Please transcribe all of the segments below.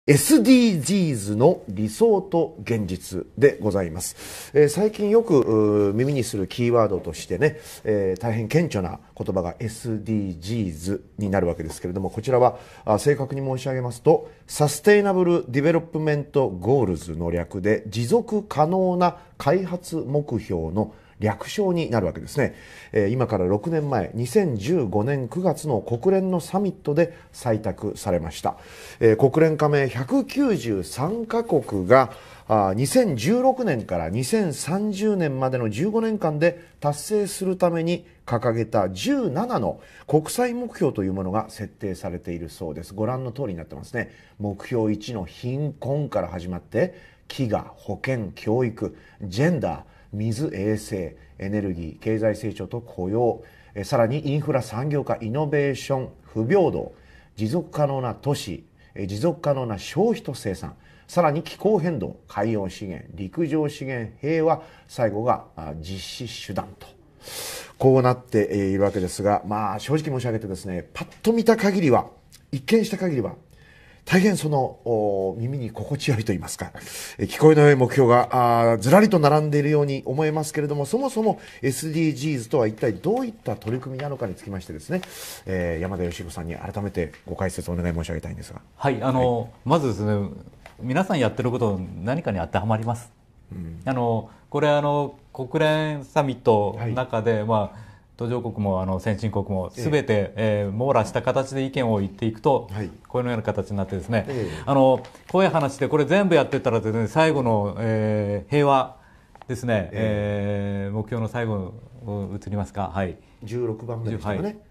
SDGs の理想と現実でございます。最近よく耳にするキーワードとしてね、大変顕著な言葉が SDGs になるわけですけれども、こちらは正確に申し上げますと、サステイナブル・ディベロップメント・ゴールズの略で、持続可能な開発目標の略称になるわけですね。今から6年前、2015年9月の国連のサミットで採択されました。国連加盟193カ国が2016年から2030年までの15年間で達成するために掲げた17の国際目標というものが設定されているそうです。ご覧の通りになってますね。目標1の貧困から始まって、飢餓、保健、教育、ジェンダー、水、衛生、エネルギー、経済成長と雇用、さらにインフラ産業化、イノベーション、不平等、持続可能な都市、持続可能な消費と生産、さらに気候変動、海洋資源、陸上資源、平和、最後が実施手段と、こうなっているわけですが、正直申し上げてですね、パッと見た限りは、一見した限りは大変その耳に心地よいと言いますか、聞こえの良い目標がずらりと並んでいるように思えますけれども、そもそも SDGs とは一体どういった取り組みなのかにつきましてですね、山田芳彦さんに改めてご解説をお願い申し上げたいんですが。 はい、まずですね、皆さんやってること何かに当てはまります。これ国連サミットの中で、途上国も先進国もすべて、網羅した形で意見を言っていくと、このような形になってですね、怖い話でこれ全部やってったらですね、最後の、平和ですね、目標の最後移りますか、はい、 16番目ですかね。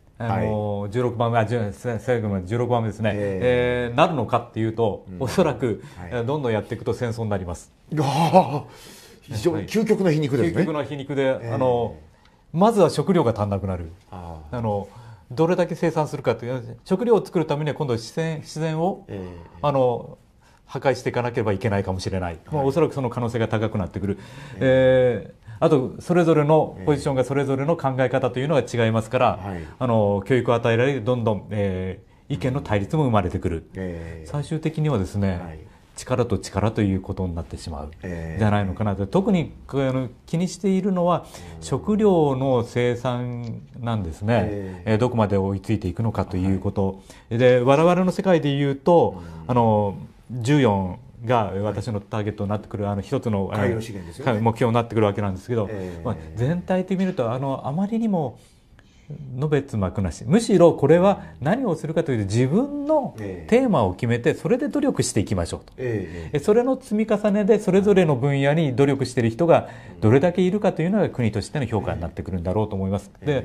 16番目、最後の16番目ですね、なるのかっていうと、おそらく、どんどんやっていくと戦争になります。 非常に究極の皮肉ですね。 究極の皮肉で、まずは食料が足んなくなる。どれだけ生産するかという、食料を作るためには今度は自然を、破壊していかなければいけないかもしれない。おそらくその可能性が高くなってくる。あとそれぞれのポジションがそれぞれの考え方というのが違いますから、教育を与えられるどんどん、意見の対立も生まれてくる。最終的にはですね、力と力ということになってしまうじゃないのかなと。特に気にしているのは食料の生産なんですね。どこまで追いついていくのかということで、我々の世界でいうと14が私のターゲットになってくる一つの目標になってくるわけなんですけど、全体的に見るとあまりにものべつ幕なし。むしろこれは何をするかというと、自分のテーマを決めてそれで努力していきましょうと、それの積み重ねでそれぞれの分野に努力している人がどれだけいるかというのが国としての評価になってくるんだろうと思います。で、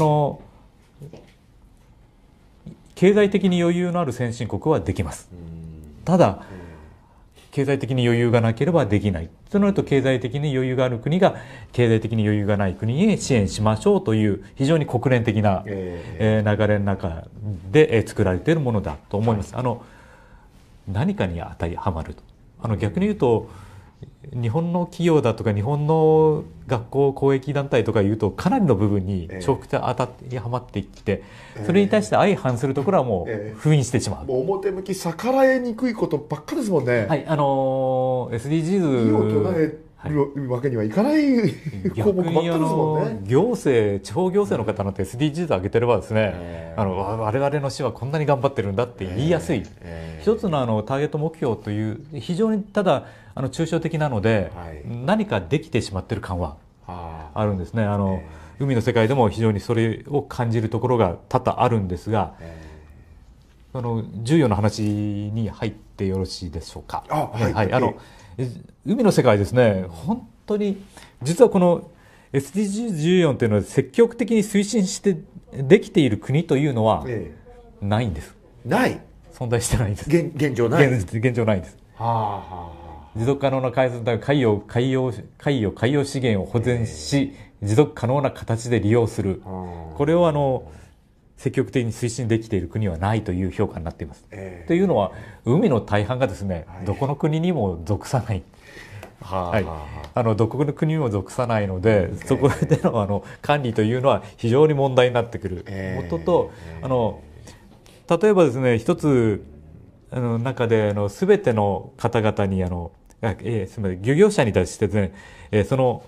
経済的に余裕のある先進国はできます。ただ経済的に余裕がなければできない。となると、経済的に余裕がある国が経済的に余裕がない国に支援しましょうという非常に国連的な、流れの中で、作られているものだと思います。何かに当てはまると。逆に言うと、日本の企業だとか日本の学校公益団体とかいうと、かなりの部分に直接当たってはまっていって、それに対して相反するところはもう封印してしまう。 表向き逆らえにくいことばっかですもんね。 はい、SDGs 意を唱えるわけにはいかない項目ばっかりですもんね。 行政、地方行政の方なんて SDGs 上げてればですね、我々の市はこんなに頑張ってるんだって言いやすい。一つのターゲット目標という非常にただ抽象的なので、何かできてしまっている感はあるんですね。海の世界でも非常にそれを感じるところが多々あるんですが、14の話に入ってよろしいでしょうか。海の世界ですね、本当に実はこの SDGs14 というのは積極的に推進してできている国というのはないんです。存在してないんです。 現状ない。 現状ないんです。持続可能な海洋資源を保全し、持続可能な形で利用する。これを積極的に推進できている国はないという評価になっています。というのは、海の大半がですね、どこの国にも属さない。どこの国にも属さないので、そこでの管理というのは非常に問題になってくることと、例えばですね、一つ中で全ての方々にすみません、漁業者に対してですね、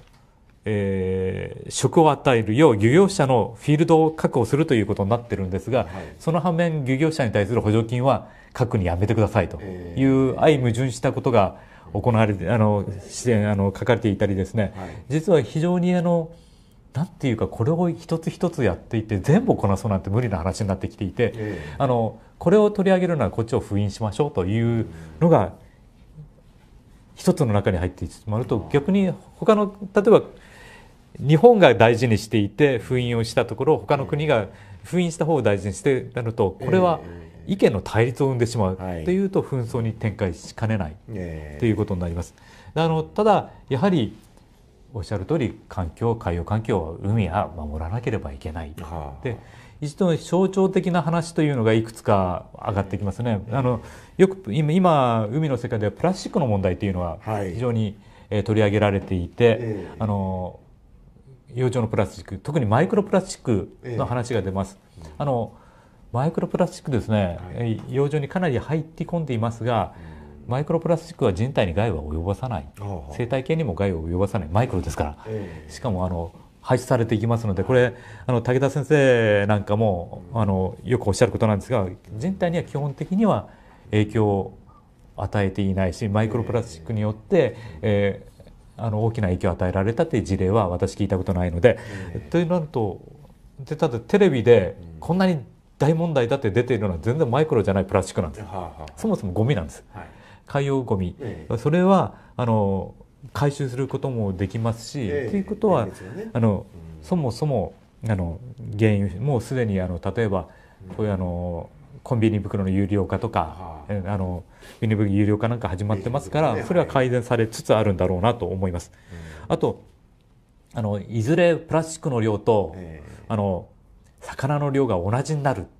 職を与えるよう漁業者のフィールドを確保するということになってるんですが、はい、その反面漁業者に対する補助金は各にやめてくださいという相矛盾したことが行われて書かれていたりですね、はい、実は非常になんていうか、これを一つ一つやっていて全部こなそうなんて無理な話になってきていて、これを取り上げるならこっちを封印しましょうというのが一つの中に入ってしまうと、逆に他の例えば日本が大事にしていて封印をしたところ、他の国が封印した方を大事にしてなると、これは意見の対立を生んでしまうというと紛争に展開しかねないということになります。ただやはりおっしゃる通り、海洋環境は海は守らなければいけない。で、一度象徴的な話というのがいくつか上がってきますね。よく今海の世界ではプラスチックの問題というのは非常に取り上げられていて、洋上のプラスチック、特にマイクロプラスチックの話が出ます。マイクロプラスチックですね、洋上にかなり入って込んでいますが、マイクロプラスチックは人体に害は及ぼさない、生態系にも害を及ぼさない、マイクロですから、しかも排出されていきますので、これ武田先生なんかもよくおっしゃることなんですが、人体には基本的には影響を与えていないし、マイクロプラスチックによって、大きな影響を与えられたという事例は私聞いたことないので、というのとただテレビでこんなに大問題だって出ているのは全然マイクロじゃないプラスチックなんです。そもそもゴミなんです。海洋ゴミ、それは回収することもできますし、ということは、そもそも原因、もうすでに例えばこういうコンビニ袋の有料化とか、ビニ袋有料化なんか始まってますから、それは改善されつつあるんだろうなと思います。あといずれプラスチックの量と魚の量が同じになる。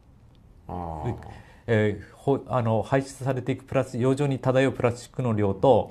排出されていく洋上に漂うプラスチックの量と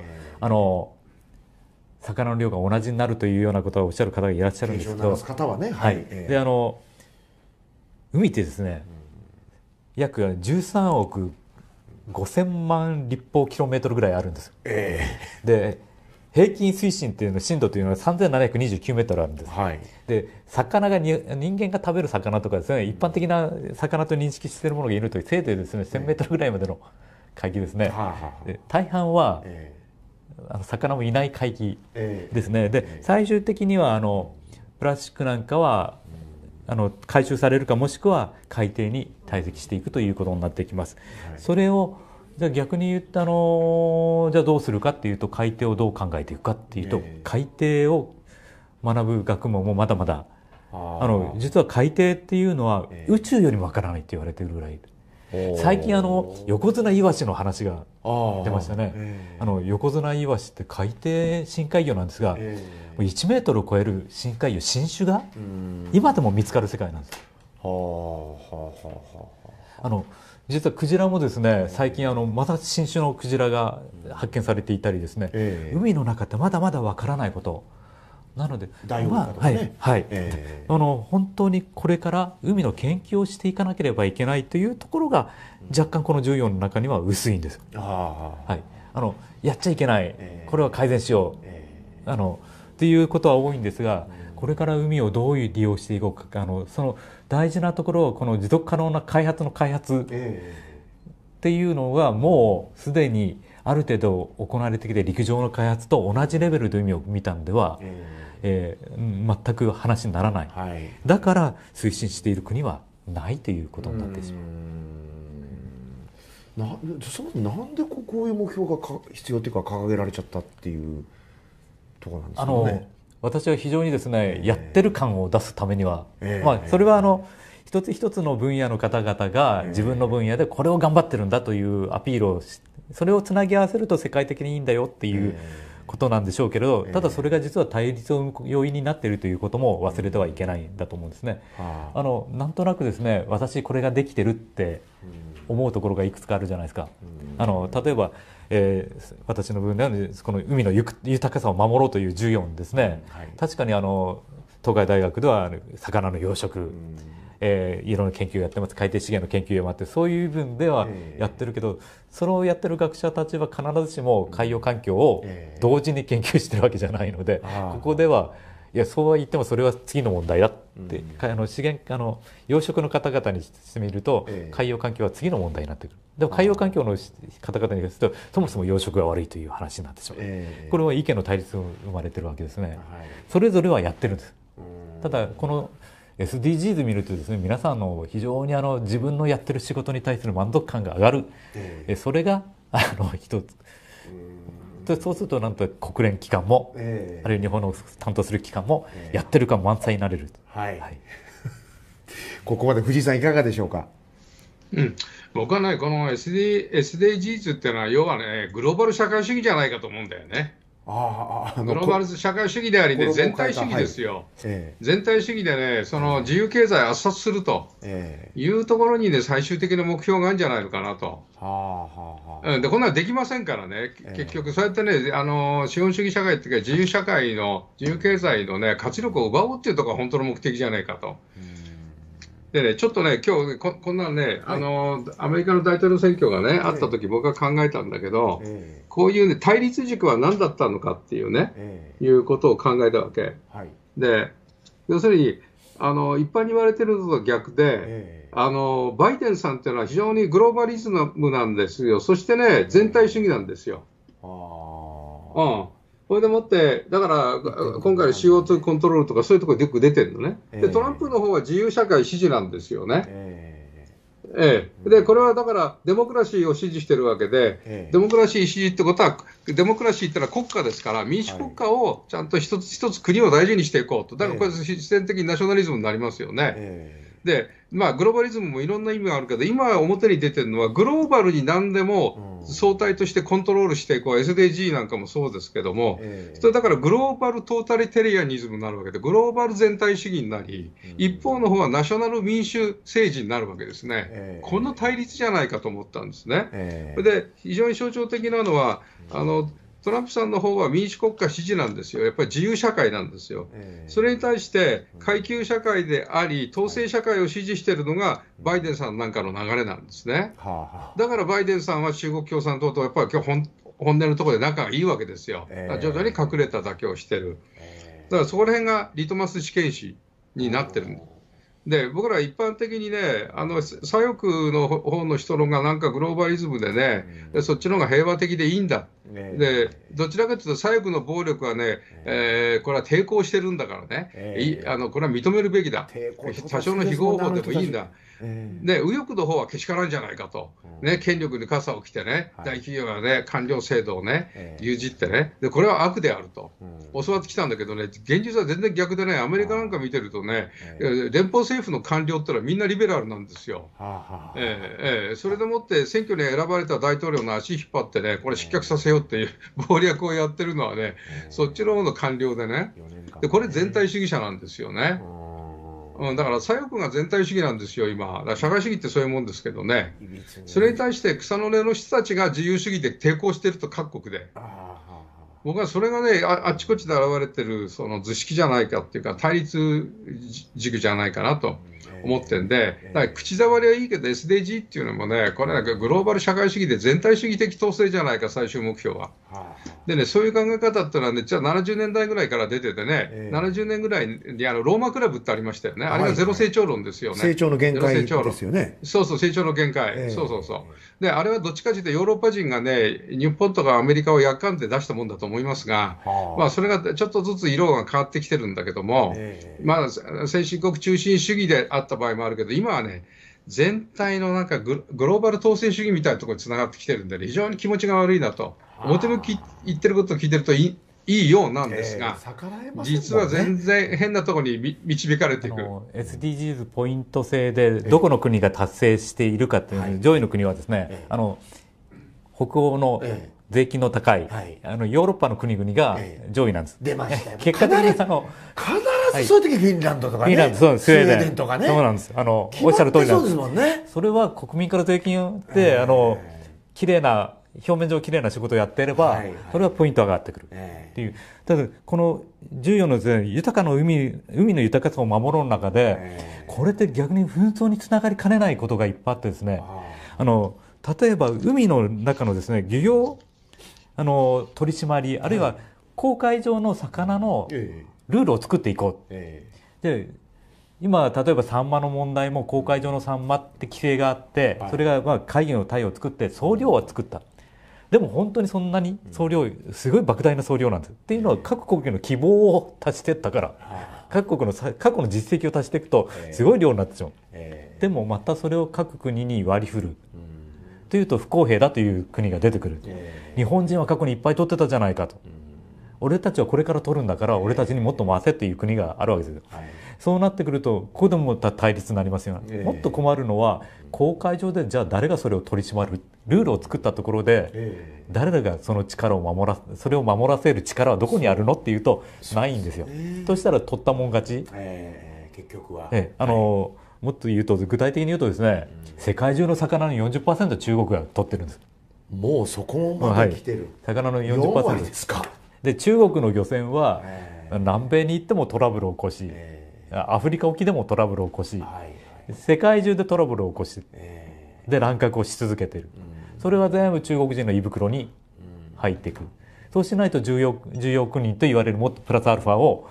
魚の量が同じになるというようなことをおっしゃる方がいらっしゃるんですけど、で海ってですね、約13億5000万立方キロメートルぐらいあるんです。で平均水深っていうの深度というのは3729メートルあるんです。で魚が人間が食べる魚とかですね、一般的な魚と認識しているものがいるとせいぜいですね1000メートルぐらいまでの海域ですね。で大半は魚もいない海域ですね。で最終的にはプラスチックなんかは回収されるか、もしくは海底に堆積していくということになってきます。それをじゃあ逆に言ったじゃあどうするかっていうと、海底をどう考えていくかっていうと、海底を学ぶ学問もまだまだ実は海底っていうのは宇宙よりもわからないって言われてるぐらい、最近横綱イワシの話が出ましたね。横綱イワシって海底深海魚なんですが、1メートルを超える深海魚、新種が今でも見つかる世界なんです。実はクジラもですね、最近また新種のクジラが発見されていたりですね、海の中ってまだまだわからないことなので、本当にこれから海の研究をしていかなければいけないというところが若干この14の中には薄いんです。やっちゃいけない、これは改善しようっていうことは多いんですが、これから海をどう利用していこうか、その大事なところをこの持続可能な開発っていうのがもうすでにある程度行われてきて、陸上の開発と同じレベルで海を見たんでは、全く話にならない、だから推進している国はないということになってしまう。 なんでこういう目標が必要というか掲げられちゃったっていうところなんですかね。 私は非常にですね、やってる感を出すためには、それは一つ一つの分野の方々が自分の分野でこれを頑張ってるんだというアピールをそれをつなぎ合わせると世界的にいいんだよっていうことなんでしょうけれど、ただそれが実は対立を生む要因になっているということも忘れてはいけないんだと思うんですね。なんとなくですね、私これができてるって思うところがいくつかあるじゃないですか。例えば私の分ではこの海の豊かさを守ろうという14ですね、確かに東海大学では魚の養殖、 いろんな研究をやってます、海底資源の研究をやってそういう部分ではやってるけど、それをやってる学者たちは必ずしも海洋環境を同時に研究してるわけじゃないので、ここではいやそうは言ってもそれは次の問題だって、資源養殖の方々にしてみると、海洋環境は次の問題になってくる。でも海洋環境の方々にするとそもそも養殖が悪いという話になってしまう、これは意見の対立が生まれてるわけですね、それぞれはやってるんです。ただこの SDGs 見るとですね、皆さんの非常に自分のやってる仕事に対する満足感が上がる、それが一つで、そうするとなんと国連機関も、あるいは日本の担当する機関もやってる感満載になれる、 ここまで藤井さんいかがでしょうか。 僕はね、この SDGs っていうのは要はね、グローバル社会主義じゃないかと思うんだよね。グローバル社会主義でありね、全体主義ですよ、全体主義でね、その自由経済を圧殺するというところにね、最終的な目標があるんじゃないのかなと。でこんなのできませんからね、結局、そうやってね、資本主義社会っていうか、自由社会の、自由経済のね、活力を奪おうっていうところが本当の目的じゃないかと。でね、ちょっとね、今日こんなね、アメリカの大統領選挙がね、あったとき、僕は考えたんだけど、こういうね、対立軸は何だったのかっていうね、いうことを考えたわけ。で、要するに、一般に言われてるのと逆で、バイデンさんっていうのは非常にグローバリズムなんですよ。そしてね、全体主義なんですよ。これでもって、だから今回の CO2 コントロールとかそういうところでよく出てるのね。で、トランプの方は自由社会支持なんですよね。で、これはだからデモクラシーを支持してるわけで、デモクラシー支持ってことは、デモクラシーってのは国家ですから、民主国家をちゃんと一つ一つ国を大事にしていこうと。だからこれ自然的にナショナリズムになりますよね。で、まあグローバリズムもいろんな意味があるけど、今表に出てるのはグローバルに何でも相対としてコントロールしていこう、SDG なんかもそうですけども、それだからグローバルトータリテリアニズムになるわけで、グローバル全体主義になり、一方の方はナショナル民主政治になるわけですね。この対立じゃないかと思ったんですね。で、非常に象徴的なのは、トランプさんの方は民主国家支持なんですよ。やっぱり自由社会なんですよ。それに対して階級社会であり、統制社会を支持しているのがバイデンさんなんかの流れなんですね。だからバイデンさんは中国共産党とやっぱり今日本音のところで仲がいいわけですよ。徐々に隠れた妥協をしてる。だからそこら辺がリトマス試験紙になってるんです。で、僕ら一般的にね、左翼の方の人のがなんかグローバリズムでね、そっちの方が平和的でいいんだ。で、どちらかというと左翼の暴力はね、これは抵抗してるんだからね、これは認めるべきだ。多少の非合法でもいいんだ。で、右翼の方はけしからんじゃないかと。ね、権力に傘を着てね、大企業がね、官僚制度をね、牛耳ってね、で、これは悪であると。教わってきたんだけどね、現実は全然逆でね、アメリカなんか見てるとね、連邦政府の官僚ってのはみんなリベラルなんですよ。それでもって選挙に選ばれた大統領の足引っ張ってね、これ失脚させようっていう謀略をやってるのはね、そっちの方の官僚でね、でこれ全体主義者なんですよね。だから左翼が全体主義なんですよ、今。だから社会主義ってそういうもんですけどね。それに対して草の根の人たちが自由主義で抵抗してると、各国で。僕はそれがね、あっちこっちで現れてるその図式じゃないかっていうか、対立軸じゃないかなと思ってんで、だから口触りはいいけど SDG っていうのもね、これなんかグローバル社会主義で全体主義的統制じゃないか、最終目標は。でね、そういう考え方っていうのはね、じゃあ70年代ぐらいから出ててね、70年ぐらいにローマクラブってありましたよね。あれがゼロ成長論ですよね。 成長の限界ですよね。 そうそう、成長の限界。そうそうそう。で、あれはどっちかというとヨーロッパ人がね、日本とかアメリカをやっかんで出したもんだと思いますが、まあそれがちょっとずつ色が変わってきてるんだけども、まあ先進国中心主義であった場合もあるけど、今はね、全体のなんかグローバル統制主義みたいなところにつながってきてるんでね、非常に気持ちが悪いなと。表向き言ってることを聞いてるといいようなんですが、実は全然変なところに導かれていく。 SDGs ポイント制でどこの国が達成しているかという、上位の国はですね、北欧の税金の高い、ヨーロッパの国々が上位なんです。 出ましたよ。 結果的に必ずそういう時フィンランドとかね、 スウェーデンとかね、 そうなんです。おっしゃる通りなんです。 そうですもんね。 それは国民から税金をって綺麗な表面上きれいな仕事をやっていれば、それはポイント上がってくるっていう。ただこの14のですね、豊かな海の豊かさを守ろうの中で、これって逆に紛争につながりかねないことがいっぱいあってですね、例えば海の中のですね、漁業取り締まり、あるいは公海上の魚のルールを作っていこう。で今例えばサンマの問題も公海上のサンマって規制があって、それがまあ会議のタイを作って総量は作った。でも本当にそんなに総量、すごい莫大な総量なんです。っていうのは各国の希望を足していったから、各国の過去の実績を足していくとすごい量になってしまう。でもまたそれを各国に割り振る。というと不公平だという国が出てくる。日本人は過去にいっぱい取ってたじゃないかと。俺たちはこれから取るんだから俺たちにもっと回せっていう国があるわけですよ。そうなってくるとここでも対立になりますよね。もっと困るのは公海上でじゃあ誰がそれを取り締まるルールを作ったところで誰がその力をそれを守らせる力はどこにあるのっていうとないんですよ。としたら取ったもん勝ち。 結局はもっと言うと具体的に言うとですね、世界中の魚の 40% 中国が取ってるんです。 もうそこまで来てる。 魚の 40% ですか。 で中国の漁船は南米に行ってもトラブルを起こし、アフリカ沖でもトラブルを起こし、世界中でトラブルを起こし、で乱獲をし続けている。それは全部中国人の胃袋に入っていく。そうしないと重要国と言われるもっとプラスアルファを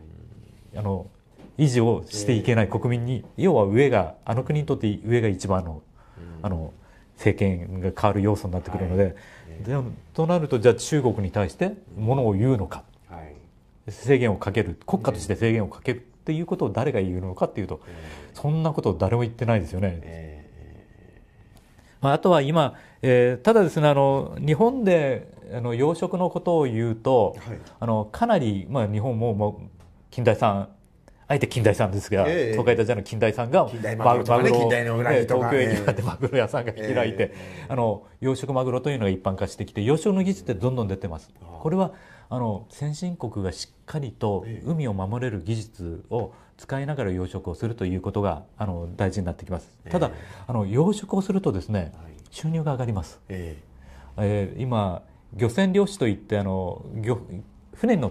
維持をしていけない国民に、要は上が国にとって上が一番政権が変わる要素になってくるので、となるとじゃあ中国に対してものを言うのか、制限をかける、国家として制限をかけるっていうことを誰が言うのかっていうと、そんなことを誰も言ってないですよね。あとは今、ただですね、日本で養殖のことを言うと、かなり、日本も近代産、あえて近代産ですが、東海大じゃの近代産がマグロを東京駅までマグロ屋さんが開いて、養殖マグロというのが一般化してきて、養殖の技術ってどんどん出てます。これは先進国がしっかりと海を守れる技術を使いながら養殖をするということが大事になってきます。ただ養殖をするとですね、収入が上がります。今漁船漁師といって船に乗って、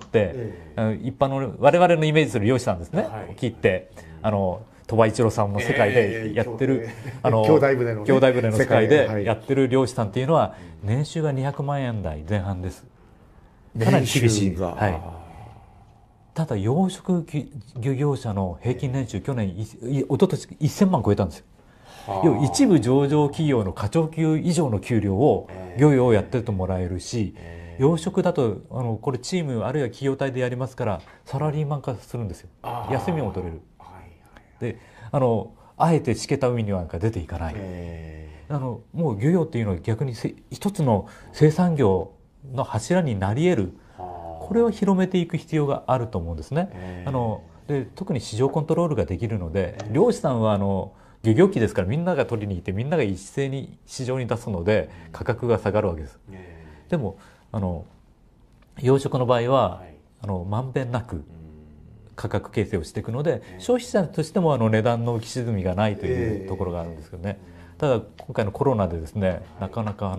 一般の我々のイメージする漁師さんですね、切って鳥羽一郎さんの世界でやってる、 兄弟船の世界でやってる漁師さんっていうのは年収が200万円台前半です。かなり厳しい。ただ養殖漁業者の平均年収去年一昨年1000万超えたんですよ。要は一部上場企業の課長級以上の給料を漁業をやってるともらえるし、養殖だとこれチームあるいは企業体でやりますからサラリーマン化するんですよ。休みも取れる。であえてしけた海になんか出ていかない。もう漁業っていうのは逆に一つの生産業の柱になり得る。これを広めていく必要があると思うんですね。で特に市場コントロールができるので、漁師さんは漁業機ですからみんなが取りに行ってみんなが一斉に市場に出すので価格が下がるわけです。でも養殖の場合はまんべんなく価格形成をしていくので、消費者としても値段の浮き沈みがないというところがあるんですけどね。ただ今回のコロナでですね、なかなか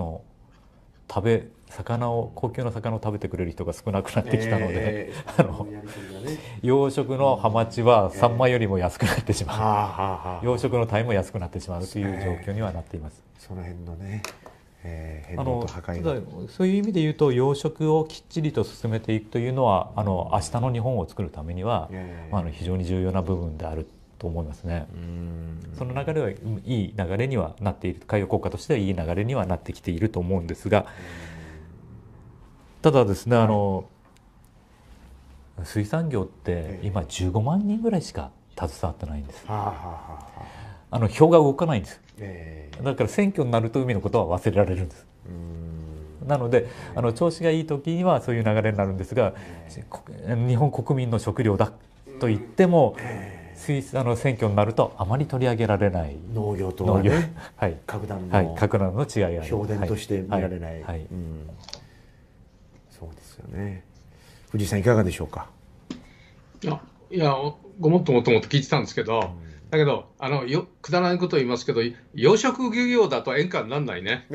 高級な魚を食べてくれる人が少なくなってきたので、養殖のハマチはサンマよりも安くなってしまう、養殖のタイも安くなってしまうという状況にはなっています。 その辺のね、変動と破壊ただそういう意味で言うと養殖をきっちりと進めていくというのは明日の日本を作るためには、非常に重要な部分であると思いますね。その流れはいい流れにはなっている、海洋国家としてはいい流れにはなってきていると思うんですが、ただですね、水産業って今15万人ぐらいしか携わってないんです。票が動かないんです。だから選挙になると海のことは忘れられるんです。なので調子がいい時にはそういう流れになるんですが、日本国民の食料だと言っても選挙になるとあまり取り上げられない。 農業とはね、 格段の違いがある。 評伝として見られない。そうですよね。藤井さんいかがでしょうか。 いやごもっと聞いてたんですけど、 だけどくだらないことを言いますけど、養殖漁業だと演歌にならないね。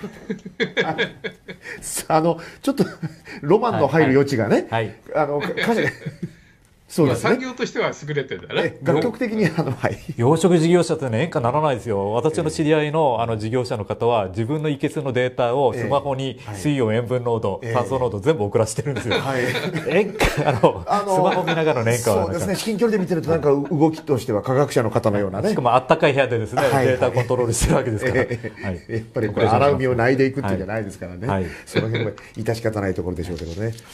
ちょっとロマンの入る余地がね、歌詞そうですね、 産業としては優れてるんだね。 楽曲的に養殖事業者ってね、演歌ならないですよ。私の知り合いの事業者の方は、自分のいけすのデータをスマホに水温、塩分濃度、酸素濃度全部送らせてるんですよ。演歌スマホ見ながらの演歌はそうですね、至近距離で見てるとなんか動きとしては科学者の方のようなね、 しかもあったかい部屋でですね、データコントロールしてるわけですから、やっぱりこれ荒海を泣いていくっていうんじゃないですからね、その辺は致し方ないところでしょうけどね。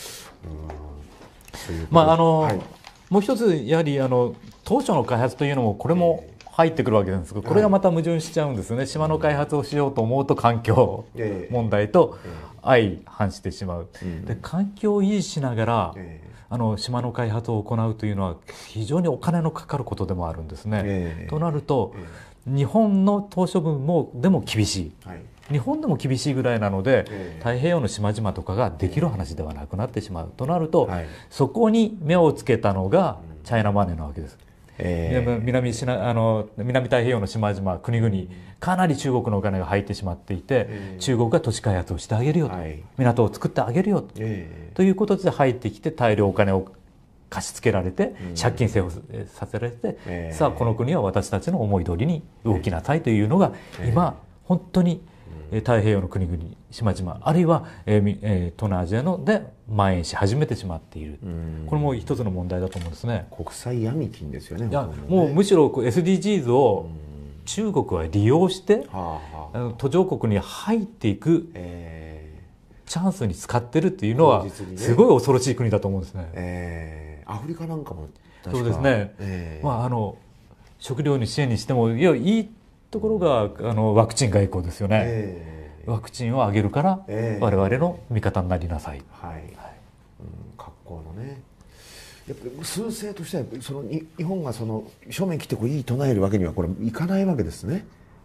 もう一つ、やはり当初の開発というのも、これも入ってくるわけなんですけど、これがまた矛盾しちゃうんですね。島の開発をしようと思うと環境問題と相反してしまう。で、環境を維持しながら島の開発を行うというのは非常にお金のかかることでもあるんですね。となると、日本の島しょ部でも厳しい。日本でも厳しいぐらいなので、太平洋の島々とかができる話ではなくなってしまうとなると、そこに目をつけたのがチャイナマネーなわけです。南太平洋の島々、国々、かなり中国のお金が入ってしまっていて、中国が都市開発をしてあげるよと、港を作ってあげるよということで入ってきて、大量お金を貸し付けられて、借金させられて、さあこの国は私たちの思い通りに動きなさいというのが、今本当に太平洋の国々、島々、あるいは東南アジアので蔓延し始めてしまっている、これも一つの問題だと思うんですね。 国際闇金ですよね。 いや、もうむしろ SDGs を中国は利用して途上国に入っていくチャンスに使ってるっていうのはすごい恐ろしい国だと思うんですね。 アフリカなんかも確かそうですね、食料に支援にしてもいいところがワクチン外交ですよね。ワクチンをあげるから、我々の味方になりなさい。 格好のね、やっぱり数勢としては日本が正面切っていい唱えるわけにはこれいかないわけですね。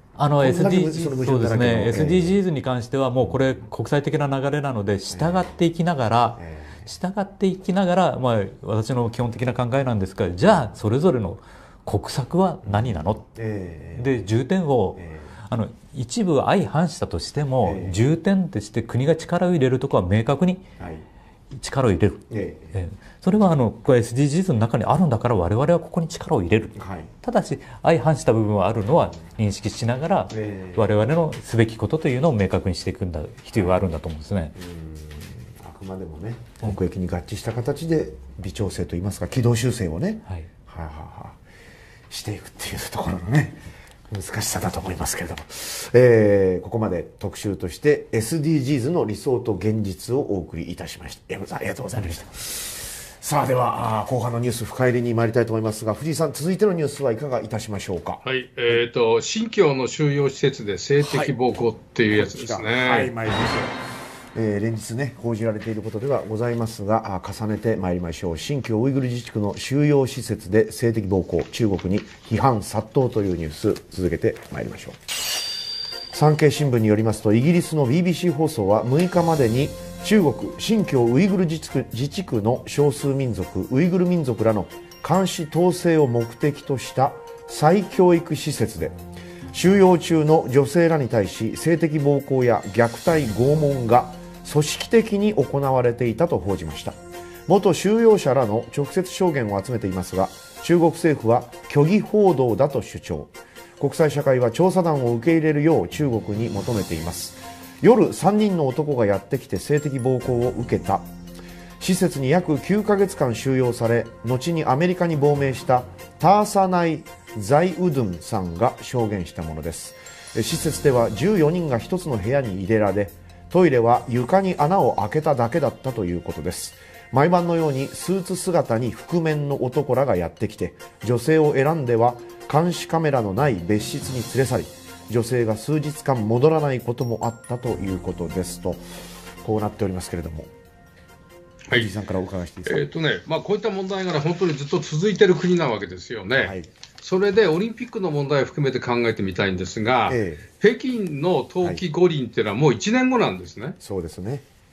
SDGs に関してはもうこれ国際的な流れなので、従っていきながら、私の基本的な考えなんですが、じゃあそれぞれの国策は何なの、で重点を一部相反したとしても、重点として国が力を入れるところは明確に力を入れる、それはこれ SDGs の中にあるんだから我々はここに力を入れる、ただし相反した部分はあるのは認識しながら、我々のすべきことというのを明確にしていく必要があるんだと思うんですね。 あくまでもね、国益に合致した形で微調整といいますか軌道修正をね、していくっていうところのね難しさだと思いますけれども、ここまで特集として SDGs の理想と現実をお送りいたしました。山本さん、ありがとうございました。さあ、では後半のニュース深入りに参りたいと思いますが、藤井さん、続いてのニュースはいかがいたしましょうか。 新疆の収容施設で性的暴行っていうやつですね。 参りましょう。連日ね報じられていることではございますが、重ねてまいりましょう。新疆ウイグル自治区の収容施設で性的暴行、中国に批判殺到というニュース、続けてまいりましょう。産経新聞によりますと、イギリスの BBC 放送は6日までに中国新疆ウイグル自治区の少数民族ウイグル民族らの監視統制を目的とした再教育施設で収容中の女性らに対し性的暴行や虐待拷問が組織的に行われていたと報じました。元収容者らの直接証言を集めていますが、中国政府は虚偽報道だと主張。国際社会は調査団を受け入れるよう中国に求めています。夜3人の男がやってきて性的暴行を受けた。施設に約9ヶ月間収容され、後にアメリカに亡命したターサナイ・ザイウドゥンさんが証言したものです。施設では14人が1つの部屋に入れられ、トイレは床に穴を開けただけだったということです。毎晩のようにスーツ姿に覆面の男らがやってきて、女性を選んでは監視カメラのない別室に連れ去り、女性が数日間戻らないこともあったということですと、こうなっておりますけれども、藤井さんからお伺いしていいですか。 こういった問題が本当にずっと続いている国なわけですよね。それでオリンピックの問題を含めて考えてみたいんですが、北京の冬季五輪っていうのはもう1年後なんですね。 そうですね。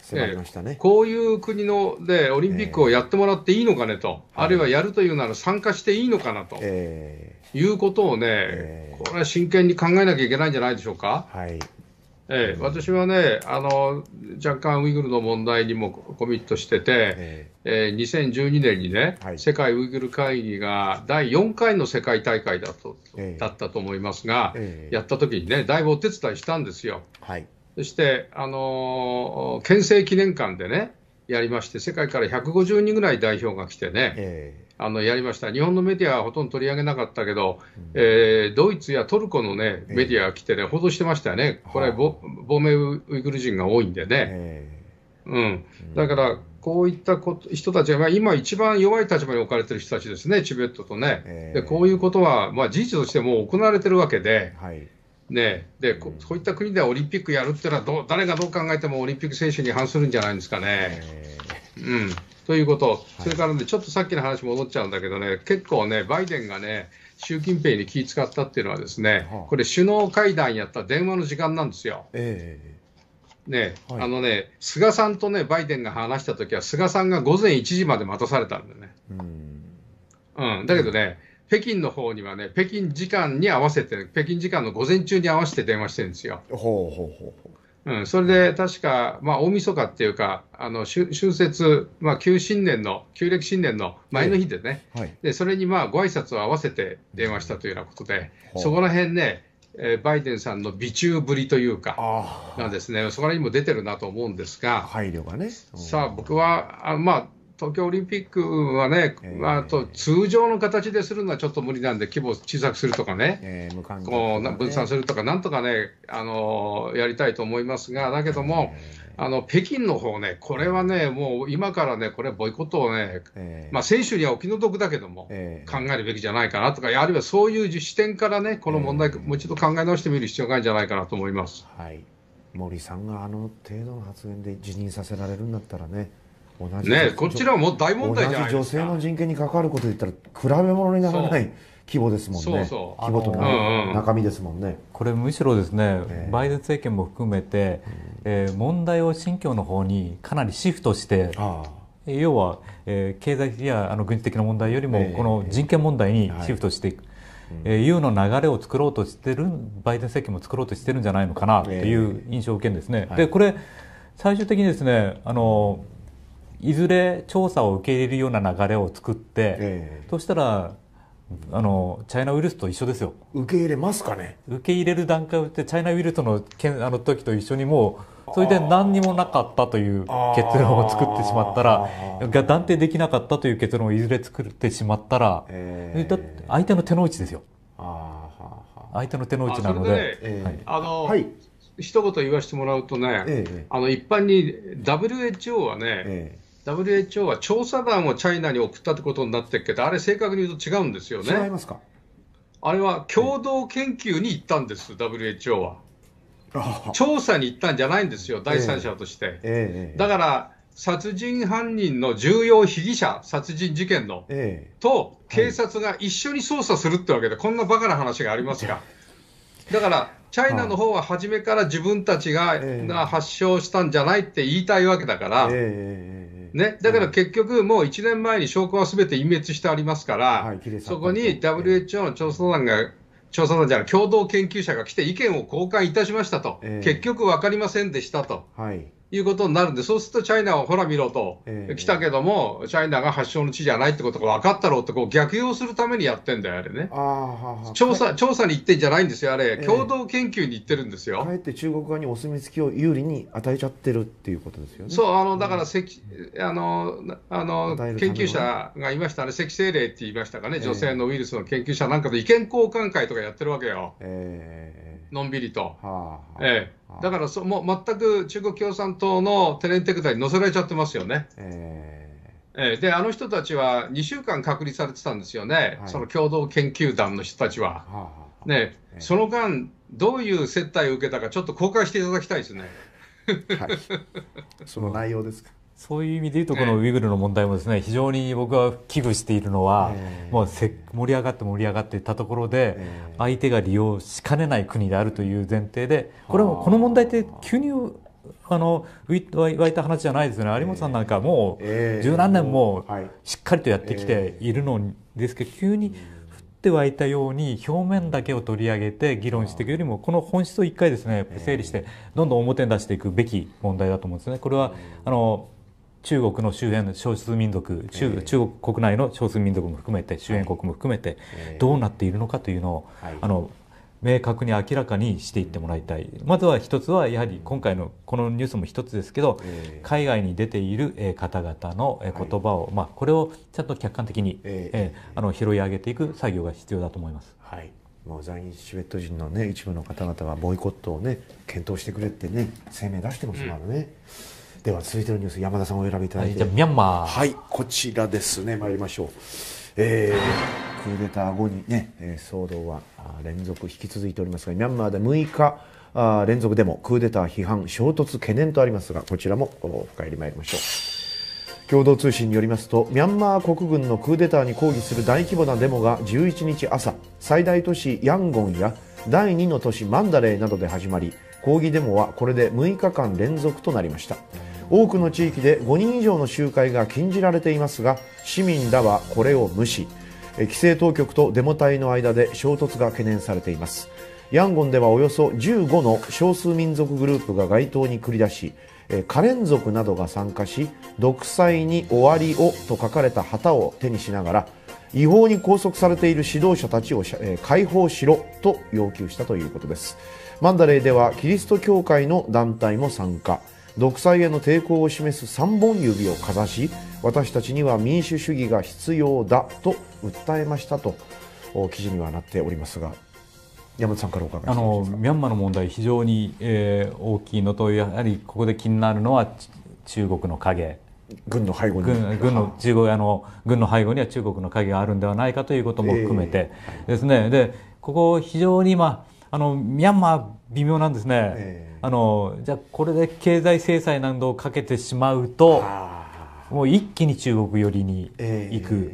迫りましたね。 こういう国のでオリンピックをやってもらっていいのかねと、あるいはやるというなら参加していいのかなと、いうことをね、これは真剣に考えなきゃいけないんじゃないでしょうか。 はい。 私はね、若干ウイグルの問題にもコミットしてて、2012年にね、世界ウイグル会議が第4回の世界大会だったと思いますが、やった時にね、だいぶお手伝いしたんですよ。 はい、 そして、憲政記念館でね、やりまして、世界から150人ぐらい代表が来てね、やりました。日本のメディアはほとんど取り上げなかったけど、ドイツやトルコの、ね、メディアが来てね、報道してましたよね。これ、亡命ウイグル人が多いんでね。だから、こういった人たちが、今一番弱い立場に置かれている人たちですね、チベットとね。でこういうことは、事実としてもう行われてるわけで、ね、でこういった国でオリンピックやるっていうのは誰がどう考えてもオリンピック選手に反するんじゃないんですかね。ということ、それからね、ちょっとさっきの話戻っちゃうんだけどね、結構ね、バイデンがね、習近平に気遣ったっていうのはですね、これ、首脳会談やった電話の時間なんですよ。菅さんとね、バイデンが話したときは、菅さんが午前1時まで待たされたんだよね。だけどね、北京の方にはね、北京時間に合わせて、北京時間の午前中に合わせて電話してるんですよ。それで確か、大晦日っていうか、春節、旧暦新年の前の日でね、でそれにご挨拶を合わせて電話したというようなことで、そこら辺ね、バイデンさんの美中ぶりというか、がですね、そこら辺にも出てるなと思うんですが、 配慮がね。 さあ、僕は、東京オリンピックはね、通常の形でするのはちょっと無理なんで、規模を小さくするとかね、分散するとか、なんとかね、やりたいと思いますが、だけども、北京の方ね、これはね、もう今からね、これ、ボイコットをね、選手にはお気の毒だけども、考えるべきじゃないかなとか、あるいはそういう視点からね、この問題、もう一度考え直してみる必要があるんじゃないかなと思います。 森さんがあの程度の発言で辞任させられるんだったらね、 こちらはもう大問題じゃないですか。 同じ女性の人権に関わることで言ったら比べ物にならない規模ですもんね。規模と中身ですもんね。 これむしろですね、バイデン政権も含めて、問題を新疆の方にかなりシフトして、要は、経済的や軍事的な問題よりもこの人権問題にシフトしていく、いうの流れを作ろうとしてる、バイデン政権も作ろうとしてるんじゃないのかなという印象を受けるんですね。でこれ最終的にですね、いずれ調査を受け入れるような流れを作って、そしたらチャイナウイルスと一緒ですよ。 受け入れますかね。 受け入れる段階でチャイナウイルスの時と一緒にもうそれで何にもなかったという結論を作ってしまったら、断定できなかったという結論をいずれ作ってしまったら、相手の手の内ですよ。相手の手の内なので、 一言言わせてもらうとね、一般に WHO はね、WHO は調査団をチャイナに送ったってことになってるけど、あれ正確に言うと違うんですよね。 違いますか。 あれは共同研究に行ったんです、WHO は。調査に行ったんじゃないんですよ、第三者として。だから殺人犯人の重要被疑者、殺人事件の、と警察が一緒に捜査するってわけで、こんなバカな話がありますか。だからチャイナの方は初めから自分たちが発症したんじゃないって言いたいわけだから、だから結局、もう1年前に証拠はすべて隠滅してありますから、そこに WHO の調査団じゃない、共同研究者が来て意見を交換いたしましたと、結局分かりませんでしたと。いうことになるんで、そうするとチャイナはほら見ろと、来たけども、チャイナが発祥の地じゃないってことが分かったろうってこう逆用するためにやってんだよ、あれね。調査に行ってんじゃないんですよ、あれ、共同研究に行ってるんですよ。 かえって中国側にお墨付きを有利に与えちゃってるっていうことですよね。 そう、だから研究者がいましたね、積清霊って言いましたかね、女性のウイルスの研究者なんかと意見交換会とかやってるわけよ。のんびりと。だからもう全く中国共産党のテレンテクダに載せられちゃってますよね。で、あの人たちは2週間隔離されてたんですよね、その共同研究団の人たちは。その間、どういう接待を受けたか、ちょっと公開していただきたいですね。 その内容ですか。 そういう意味でいうと、このウイグルの問題もですね、非常に僕は危惧しているのは、もう盛り上がっていったところで、相手が利用しかねない国であるという前提で、この問題って急に湧いた話じゃないですよね。有本さんなんかもう十何年もしっかりとやってきているのですけど、急に降って湧いたように表面だけを取り上げて議論していくよりも、この本質を一回ですね整理してどんどん表に出していくべき問題だと思うんですね。これは中国の周辺の少数民族、中国国内の少数民族も含めて周辺国も含めてどうなっているのかというのを明確に明らかにしていってもらいたい。まずは一つはやはり今回のこのニュースも一つですけど、海外に出ている方々の言葉を、これをちゃんと客観的に拾い上げていく作業が必要だと思います。 はい、もう在日チベット人の、ね、一部の方々はボイコットを、ね、検討してくれってね声明出してますからね。では続いてのニュース、山田さんお選びいただいて。 じゃあミャンマー、 はい、こちらですね、参りましょう。クーデター後にね、騒動は連続引き続いておりますが、ミャンマーで6日連続でもクーデター批判衝突懸念とありますが、こちらも深入り参りましょう。共同通信によりますと、ミャンマー国軍のクーデターに抗議する大規模なデモが11日朝、最大都市ヤンゴンや第2の都市マンダレーなどで始まり、抗議デモはこれで6日間連続となりました。多くの地域で5人以上の集会が禁じられていますが、市民らはこれを無視。規制当局とデモ隊の間で衝突が懸念されています。ヤンゴンではおよそ15の少数民族グループが街頭に繰り出し、カレン族などが参加し、独裁に終わりをと書かれた旗を手にしながら、違法に拘束されている指導者たちを解放しろと要求したということです。マンダレーではキリスト教会の団体も参加。独裁への抵抗を示す3本指をかざし、私たちには民主主義が必要だと訴えましたと記事にはなっておりますが、山田さんからお伺いします。 ミャンマーの問題非常に、大きいのと、やはりここで気になるのは中国の影、 軍の背後に軍の背後には中国の影があるんではないかということも含めてですね、でここ非常にミャンマー微妙なんですね。じゃあこれで経済制裁などをかけてしまうと、もう一気に中国寄りに行く、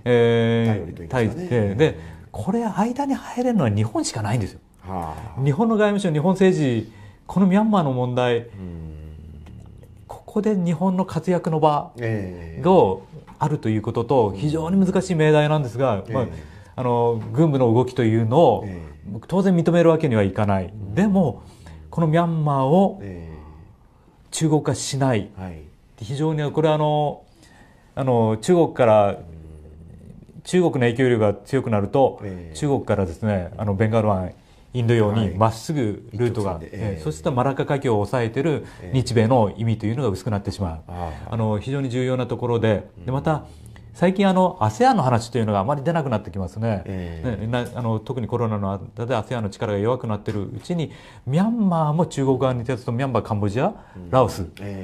でこれ間に入れるのは日本しかないんですよ。日本の外務省、日本政治、このミャンマーの問題、ここで日本の活躍の場があるということと、非常に難しい命題なんですが、軍部の動きというのを当然認めるわけにはいかない。でもこのミャンマーを中国化しない、非常にこれは中国の影響力が強くなると、中国からですねベンガル湾、インド洋にまっすぐルートが、そうしたマラッカ海峡を抑えている日米の意味というのが薄くなってしまう、非常に重要なところで、また最近ASEAN の話というのがあまり出なくなってきますね。特にコロナの間で ASEAN の力が弱くなっているうちに、ミャンマーも中国側に立つと、ミャンマー、カンボジア、ラオス、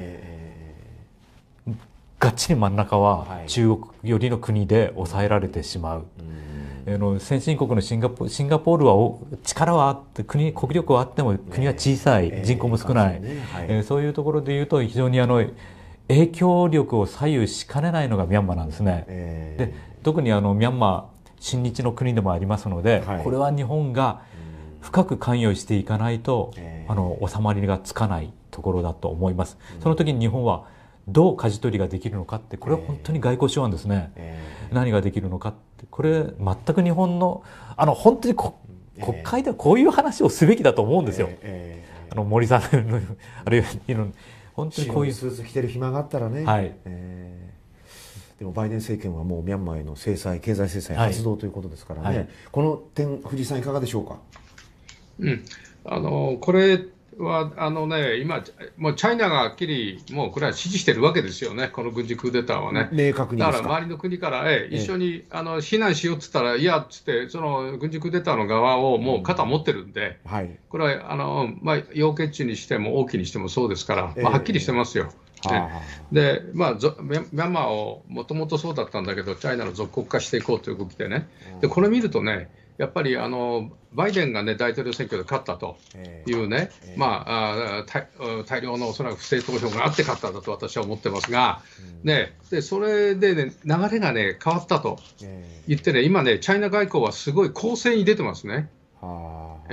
がっちり真ん中は中国寄りの国で抑えられてしまう。先進国のシンガポールは力はあって、国力はあっても国は小さい、人口も少ない、そういうところでいうと非常に影響力を左右しかねないのがミャンマーなんですね。で特にミャンマー、親日の国でもありますので、これは日本が深く関与していかないと収まりがつかないところだと思います。その時に日本はどう舵取りができるのかって、これは本当に外交手腕ですね。何ができるのかって、これ全く日本の本当に国会ではこういう話をすべきだと思うんですよ。森さんのあるいは本当にこういうスーツ着てる暇があったらね、でもバイデン政権はもうミャンマーへの制裁、経済制裁発動ということですからね、この点、藤井さんいかがでしょうか。 これは今、もうチャイナがはっきり、もうこれは支持してるわけですよね、この軍事クーデターはね。 明確にですか。 だから周りの国から、一緒に非難しようっつったら、いやっつって、その軍事クーデターの側をもう肩持ってるんで、これは楊潔チにしても王毅にしてもそうですから、はっきりしてますよ。でミャンマーをもともとそうだったんだけど、チャイナの属国化していこうという動きでね、でこれ見るとね、やっぱりバイデンが、大統領選挙で勝ったというね、大量のおそらく不正投票があって勝ったんだと私は思ってますが、でそれで、流れが、変わったと言ってね、今ね、チャイナ外交はすごい攻勢に出てますね。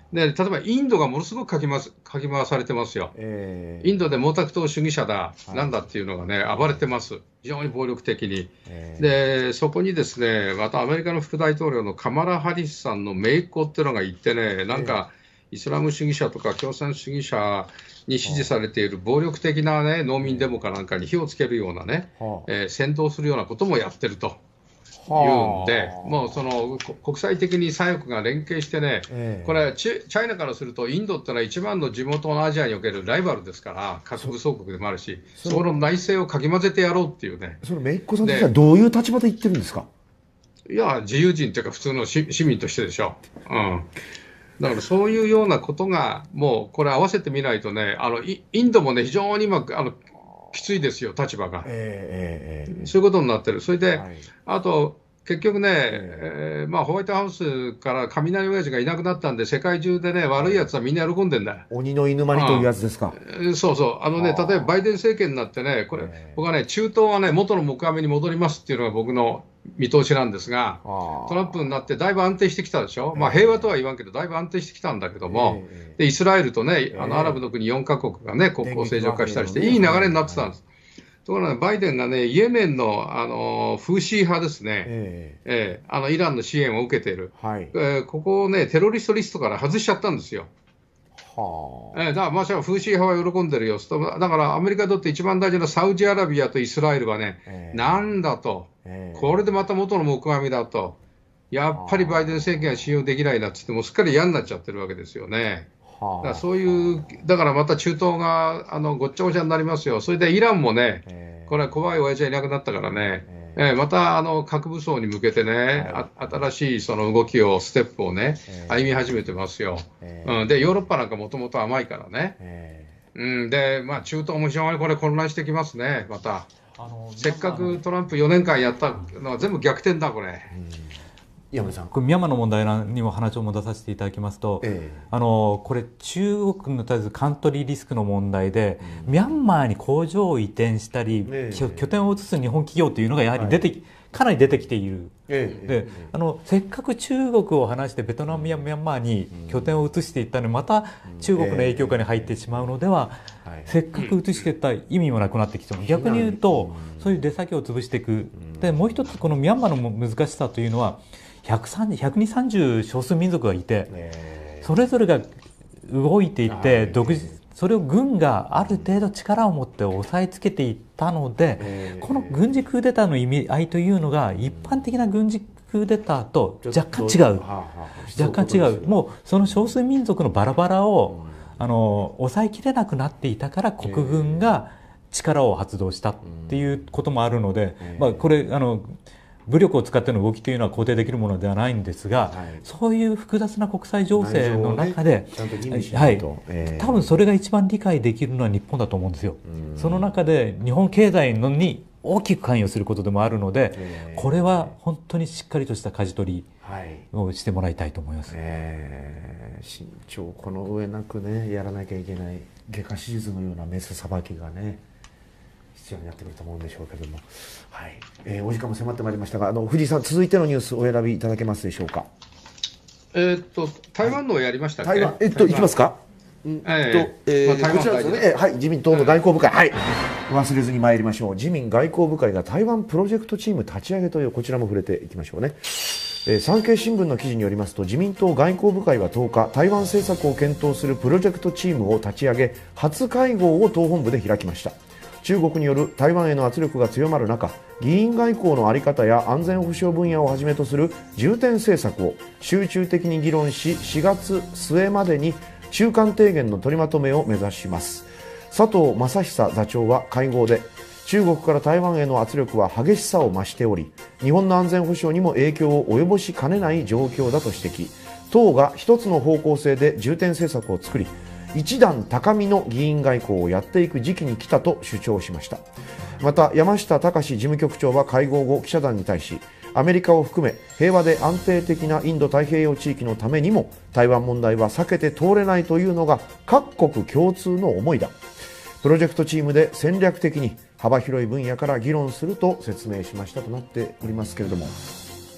で例えばインドがものすごくかき回されてますよ。インドで毛沢東主義者だ、なんだっていうのがね、暴れてます。非常に暴力的に。で、そこにですね、またアメリカの副大統領のカマラ・ハリスさんの姪っ子っていうのがいてね、なんか、イスラム主義者とか共産主義者に支持されている暴力的なね、農民デモかなんかに火をつけるようなね、扇動するようなこともやってると。言うんで、もうその国際的に左翼が連携してね、これ、チャイナからすると、インドってのは一番の地元のアジアにおけるライバルですから、核武装国でもあるし、その内政をかき混ぜてやろうっていうね。 その姪っ子さんとしてはどういう立場で言ってるんですか？ いや、自由人というか、普通の市民としてでしょ。だからそういうようなことが、もうこれ、合わせてみないとね、インドもね、非常に今、きついですよ、立場が。そういうことになってる。それで、あと、結局ね、ホワイトハウスから雷親父がいなくなったんで、世界中でね、悪いやつはみんな喜んでんだよ。 鬼の犬間にというやつですか。 そうそう。例えばバイデン政権になってね、これ、僕はね、中東はね、元の木阿弥に戻りますっていうのが僕の見通しなんですが、トランプになってだいぶ安定してきたでしょ。平和とは言わんけど、だいぶ安定してきたんだけども、で、イスラエルとね、アラブの国4カ国がね、国交正常化したりして、いい流れになってたんです。ところがバイデンがね、イエメンの、フーシー派ですね、イランの支援を受けている、ここをね、テロリストリストから外しちゃったんですよ。だからまあ、フーシー派は喜んでるよ。だからアメリカにとって一番大事なサウジアラビアとイスラエルはね、なんだと、これでまた元の木阿弥だと、やっぱりバイデン政権は信用できないなって言って、もうすっかり嫌になっちゃってるわけですよね。だからそういう、だからまた中東がごっちゃごちゃになりますよ。それでイランもね、これは怖い親父はいなくなったからね、また核武装に向けてね、新しいその動きを、ステップをね、歩み始めてますよ。で、ヨーロッパなんかもともと甘いからね。で、まあ中東も非常にこれ混乱してきますね、また。せっかくトランプ4年間やったのは全部逆転だ、これ。 山根さん、 これミャンマーの問題にも話を戻させていただきますと、これ中国の対するカントリーリスクの問題で、ミャンマーに工場を移転したり、拠点を移す日本企業というのがやはりかなり出てきている。で、せっかく中国を離してベトナムやミャンマーに拠点を移していったのに、また中国の影響下に入ってしまうのでは、せっかく移していった意味もなくなってきても、逆に言うとそういう出先を潰していく。で、もう一つこのミャンマーの難しさというのは、130少数民族がいて、それぞれが動いていて、それを軍がある程度力を持って押さえつけていったので、この軍事クーデターの意味合いというのが一般的な軍事クーデターと若干違う。若干違う。もうその少数民族のバラバラを抑えきれなくなっていたから、国軍が力を発動したっていうこともあるので、これ武力を使っての動きというのは肯定できるものではないんですが、そういう複雑な国際情勢の中で、多分それが一番理解できるのは日本だと思うんですよ。その中で日本経済に大きく関与することでもあるので、これは本当にしっかりとした舵取りをしてもらいたいと思います。 慎重この上なくね、やらなきゃいけない外科手術のようなメスさばきがね、必要になってくると思うんでしょうけども、お時間も迫ってまいりましたが、藤井さん、続いてのニュースお選びいただけますでしょうか。 台湾のをやりましたっけ。 台湾、いきますか。こちらですね。自民党の外交部会、忘れずに参りましょう。自民外交部会が台湾プロジェクトチーム立ち上げという、こちらも触れていきましょうね。産経新聞の記事によりますと、自民党外交部会は10日、台湾政策を検討するプロジェクトチームを立ち上げ、初会合を党本部で開きました。中国による台湾への圧力が強まる中、議員外交の在り方や安全保障分野をはじめとする重点政策を集中的に議論し、4月末までに中間提言の取りまとめを目指します。佐藤正久座長は会合で、中国から台湾への圧力は激しさを増しており、日本の安全保障にも影響を及ぼしかねない状況だと指摘。党が一つの方向性で重点政策を作り、一段高みの議員外交をやっていく時期に来たと主張しました。また山下隆事務局長は会合後記者団に対し、アメリカを含め平和で安定的なインド太平洋地域のためにも台湾問題は避けて通れないというのが各国共通の思いだ。プロジェクトチームで戦略的に幅広い分野から議論すると説明しましたとなっておりますけれども、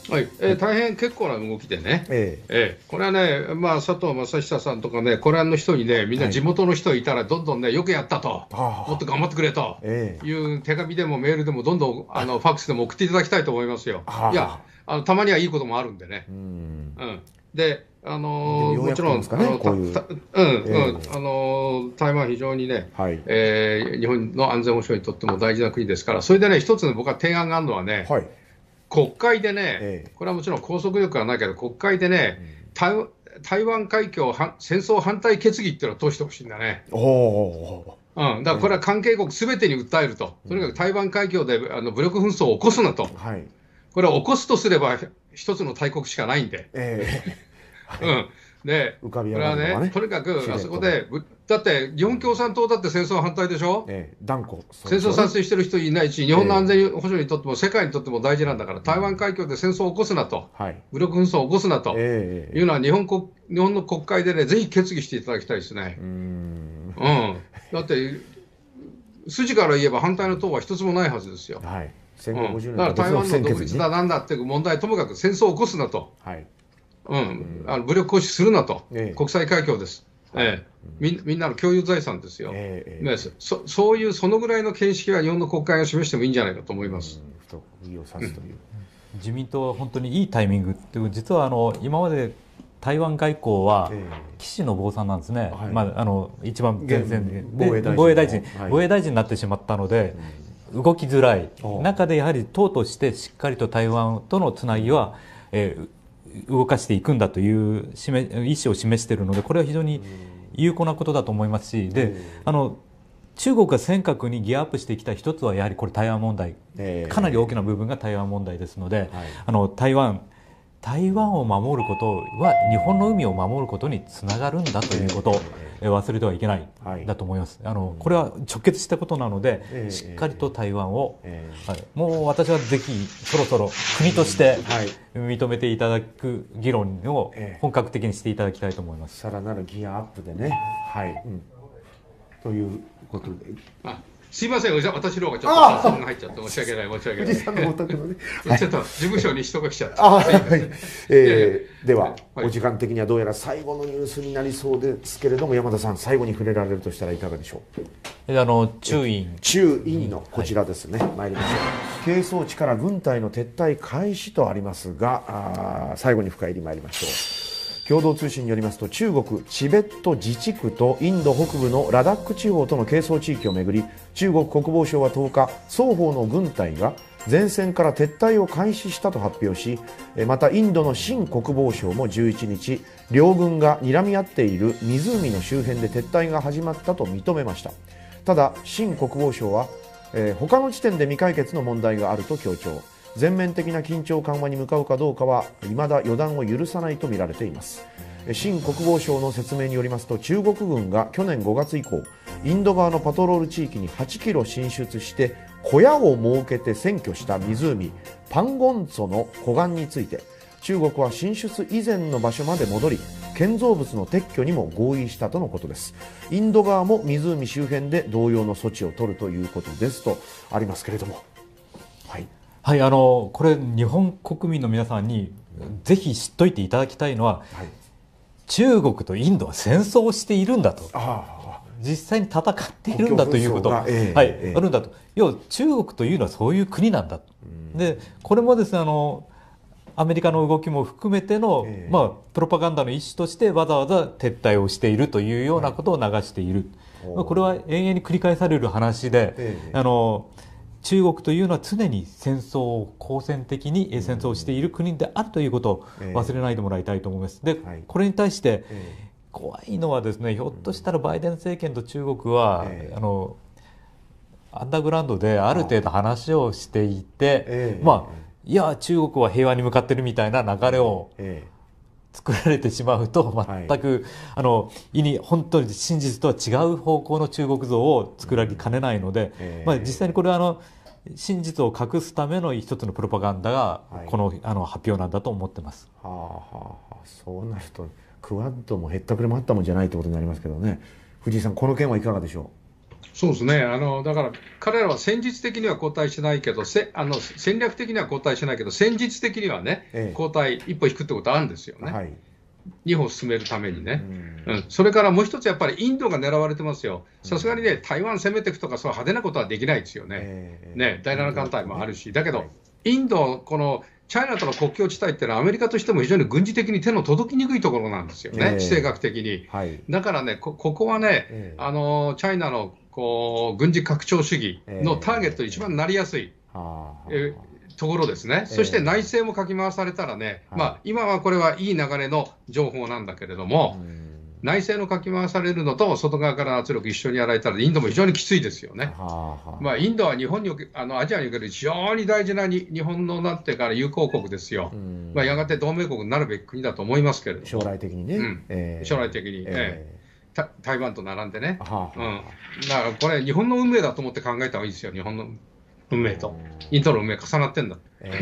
はい、大変結構な動きでね、これはね、佐藤正久さんとかね、これの人にね、みんな地元の人いたら、どんどんね、よくやったと、もっと頑張ってくれという手紙でもメールでも、どんどんファックスでも送っていただきたいと思いますよ。いや、たまにはいいこともあるんでね。で、もちろん、台湾、非常にね、日本の安全保障にとっても大事な国ですから、それでね、一つの僕は提案があるのはね、国会でね、これはもちろん拘束力はないけど、国会でね、台湾海峡戦争反対決議っていうのを通してほしいんだね。だからこれは関係国すべてに訴えると、とにかく台湾海峡で武力紛争を起こすなと、これは起こすとすれば、一つの大国しかないんで。で、これはね、とにかくあそこで、だって日本共産党だって戦争反対でしょ、戦争賛成してる人いないし、日本の安全保障にとっても世界にとっても大事なんだから、台湾海峡で戦争を起こすなと、武力紛争を起こすなというのは、日本の国会でね、ぜひ決議していただきたいですね。だって、筋から言えば反対の党は一つもないはずですよ。だから台湾の独立だなんだっていう問題、ともかく戦争を起こすなと。武力行使するなと、国際海峡です、みんなの共有財産ですよ、そういうそのぐらいの見識は日本の国会が示してもいいんじゃないかと思います。 自民党は本当にいいタイミングって、実は今まで台湾外交は岸信夫さんなんですね、一番前線で防衛大臣になってしまったので、動きづらい中で、やはり党としてしっかりと台湾とのつなぎは、動かしていくんだという意思を示しているので、これは非常に有効なことだと思いますし、で中国が尖閣にギアアップしてきた一つは、やはりこれ台湾問題、かなり大きな部分が台湾問題ですので、台湾を守ることは日本の海を守ることにつながるんだということを忘れてはいけないだと思います。これは直結したことなので、しっかりと台湾を、もう私はぜひそろそろ国として認めていただく議論を本格的にしていただきたいと思います。 さらなるギアアップでね、ということで。 すいません、私の方がちょっと発音が入っちゃって申し訳ない、申し訳ない。ちょっと事務所に人が来ちゃって。 では、お時間的にはどうやら最後のニュースになりそうですけれども、山田さん、最後に触れられるとしたらいかがでしょう。 中印のこちらですね、参りましょう。係争地から軍隊の撤退開始とありますが、最後に深入り参りましょう。共同通信によりますと、中国チベット自治区とインド北部のラダック地方との係争地域をめぐり、中国国防省は10日、双方の軍隊が前線から撤退を開始したと発表し、またインドの新国防省も11日、両軍が睨み合っている湖の周辺で撤退が始まったと認めました。ただ新国防省は、他の地点で未解決の問題があると強調。全面的な緊張緩和に向かうかどうかは未だ予断を許さないとみられています。新国防省の説明によりますと、中国軍が去年5月以降、インド側のパトロール地域に8キロ進出して小屋を設けて占拠した湖パンゴンツォの湖岸について、中国は進出以前の場所まで戻り、建造物の撤去にも合意したとのことです。インド側も湖周辺で同様の措置を取るということですとありますけれども、 これ日本国民の皆さんにぜひ知っといていただきたいのは、中国とインドは戦争をしているんだと、実際に戦っているんだということが、あるんだと。要は中国というのはそういう国なんだと。でこれもですね、アメリカの動きも含めての、プロパガンダの一種としてわざわざ撤退をしているというようなことを流している、これは永遠に繰り返される話で、中国というのは常に戦争を好戦的に戦争をしている国であるということを忘れないでもらいたいと思います。でこれに対して怖いのはですね、ひょっとしたらバイデン政権と中国はアンダーグラウンドである程度話をしていて、いや中国は平和に向かってるみたいな流れを作られてしまうと、全く本当に真実とは違う方向の中国像を作られかねないので、実際にこれは真実を隠すための一つのプロパガンダがこの発表なんだと思ってます。 そうなるとクワッドもへったくれもあったもんじゃないということになりますけどね。藤井さん、この件はいかがでしょう。 そうですね、だから彼らは戦術的には後退しないけど、戦略的には後退しないけど、戦術的にはね、後退、一歩引くってことあるんですよね、はい、2歩進めるためにね、それからもう一つ、やっぱりインドが狙われてますよ、さすがにね、台湾攻めていくとか、そう派手なことはできないですよね、第7艦隊もあるし、だけど、インド、このチャイナとの国境地帯っていうのは、アメリカとしても非常に軍事的に手の届きにくいところなんですよね、地政学的に。はい、だからね、ここはね、チャイナの軍事拡張主義のターゲットに一番なりやすい、ところですね、そして内政もかき回されたらね、今はこれはいい流れの情報なんだけれども、内政のかき回されるのと外側から圧力一緒にやられたら、インドも非常にきついですよね。インドは日本にアジアにおける非常に大事な日本のなんていうか友好国ですよ、やがて同盟国になるべき国だと思いますけれども、 将来的にね、 将来的に、台湾と並んでね、だからこれ、日本の運命だと思って考えた方がいいですよ、日本の運命と、インドの運命重なってんだ。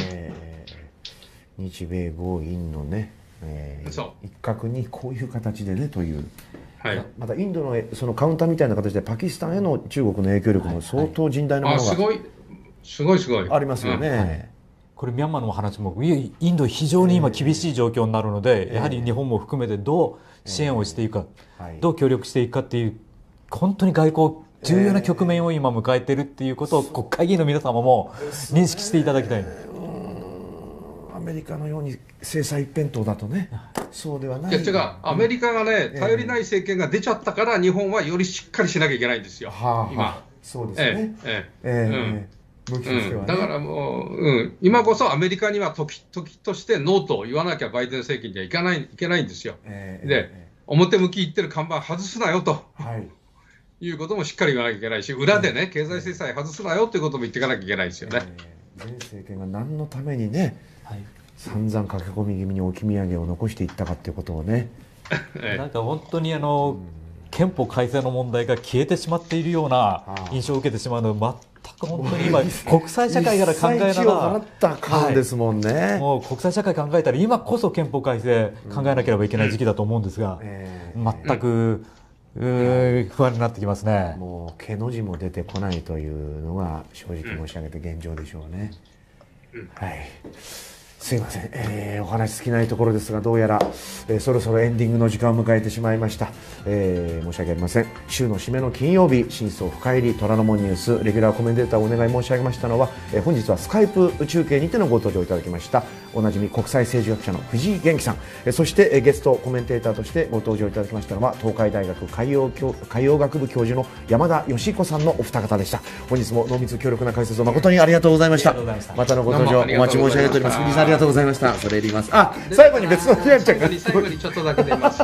日米豪印のね、一角にこういう形でねという、はい、またインドのそのカウンターみたいな形でパキスタンへの中国の影響力も相当甚大なものが、すごいありますよね。 これミャンマーの話もインド非常に今厳しい状況になるので、やはり日本も含めてどう支援をしていくか、どう協力していくかっていう本当に外交重要な局面を今迎えているっていうことを国会議員の皆様も認識していただきたい。 アメリカのように制裁一辺倒だとね、そうではない。 違う、アメリカがね、頼りない政権が出ちゃったから、日本はよりしっかりしなきゃいけないんですよ、今。 そうですね。 だからもう、今こそアメリカには時としてノーと言わなきゃバイデン政権にはいけないんですよ。で、表向き言ってる看板外すなよと。いうこともしっかり言わなきゃいけないし、裏でね、経済制裁外すなよということも言っていかなきゃいけないですよね。 前政権が何のためにね、散々駆け込み気味に置き土産を残していったかということをね、 なんか本当に憲法改正の問題が消えてしまっているような印象を受けてしまうのは、全く本当に今国際社会から考えながら、 もう国際社会考えたら今こそ憲法改正考えなければいけない時期だと思うんですが、全く不安になってきますね。 もう毛の字も出てこないというのが正直申し上げて現状でしょうね。はい、すいません、お話尽きないところですが、どうやら、そろそろエンディングの時間を迎えてしまいました。申し訳ありません。週の締めの金曜日、真相深入り虎ノ門ニュースレギュラーコメンテーターをお願い申し上げましたのは、本日はスカイプ中継にてのご登場いただきましたおなじみ国際政治学者の藤井元気さん、そしてゲストコメンテーターとしてご登場いただきましたのは東海大学海洋学部教授の山田佳彦さんのお二方でした。本日も濃密強力な解説を誠にありがとうございました。またのご登場お待ち申し上げております。藤井さんありがとうございました。それ入ります。最後に別の宮ちゃんが最後にちょっとだけ出ます。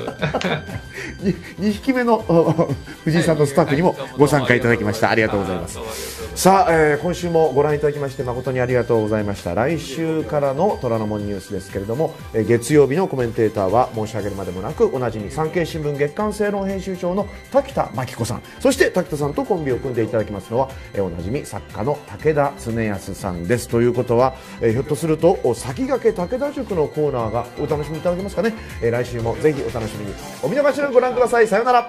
2匹目の藤井さんのスタッフにもご参加いただきました。ありがとうございます。さあ、今週もご覧いただきまして誠にありがとうございました。来週からの虎ノ門ニュースですけれども、月曜日のコメンテーターは申し上げるまでもなくおなじみ産経新聞月刊正論編集長の滝田真紀子さん、そして滝田さんとコンビを組んでいただきますのは、おなじみ作家の武田恒康さんです。ということは、ひょっとすると先駆け武田塾のコーナーがお楽しみいただけますかね。来週もぜひお楽しみに。お見逃しなくご覧ください。さようなら。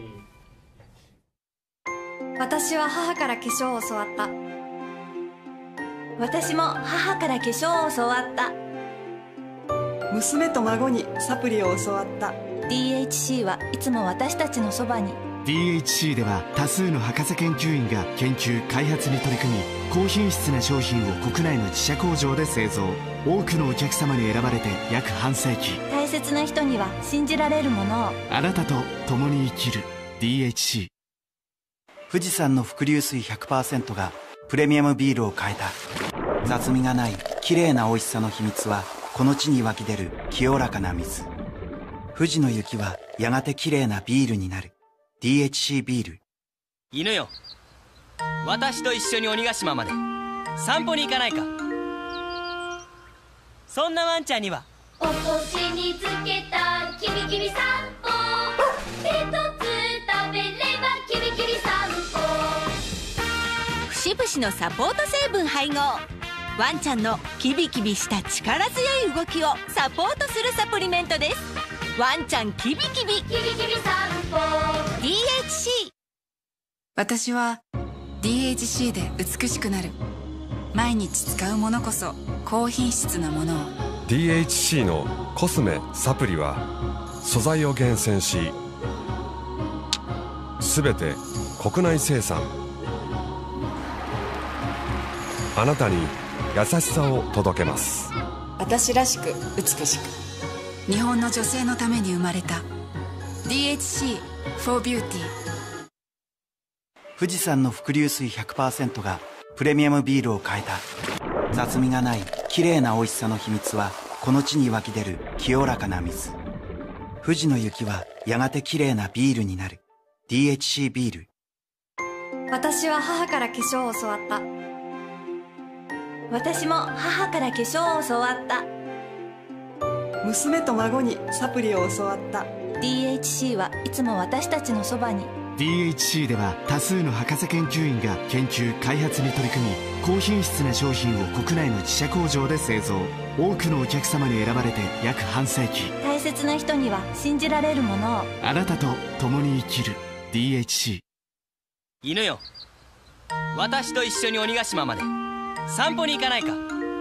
私は母から化粧を教わった。 私も母から化粧を教わった。 娘と孫にサプリを教わった。 DHC はいつも私たちのそばに。 DHC では多数の博士研究員が研究開発に取り組み、高品質な商品を国内の自社工場で製造。多くのお客様に選ばれて約半世紀。 大切な人には信じられるものを。 あなたと共に生きる DHC。 富士山の伏流水 100% がプレミアムビールを変えた。雑味がない綺麗な美味しさの秘密は、この地に湧き出る清らかな水。富士の雪はやがて綺麗なビールになる。 DHC ビール。 犬よ、私と一緒に鬼ヶ島まで散歩に行かないか。そんなワンちゃんにはお腰につけたキビキビ散歩、一つ食べればキビキビ散歩。 節々のサポート成分配合。ワンちゃんのキビキビした力強い動きをサポートするサプリメントです。ワンちゃんキビキビキビキビ散歩。 DHC 私は DHC で美しくなる。毎日使うものこそ高品質なものを。 DHC のコスメサプリは素材を厳選し、すべて国内生産。あなたに優しさを届けます。 私らしく美しく。日本の女性のために生まれた DHC for Beauty。 富士山の伏流水 100% がプレミアムビールを変えた。雑味がない綺麗な美味しさの秘密はこの地に湧き出る清らかな水。富士の雪はやがて綺麗なビールになる。 DHC ビール。 私は母から化粧を教わった。 私も母から化粧を教わった。 娘と孫にサプリを教わった。 DHC はいつも私たちのそばに。 DHC では多数の博士研究員が研究開発に取り組み、高品質な商品を国内の自社工場で製造。多くのお客様に選ばれて約半世紀。 大切な人には信じられるものを。 あなたと共に生きる DHC。 犬よ、私と一緒に鬼ヶ島まで散歩に行かないか。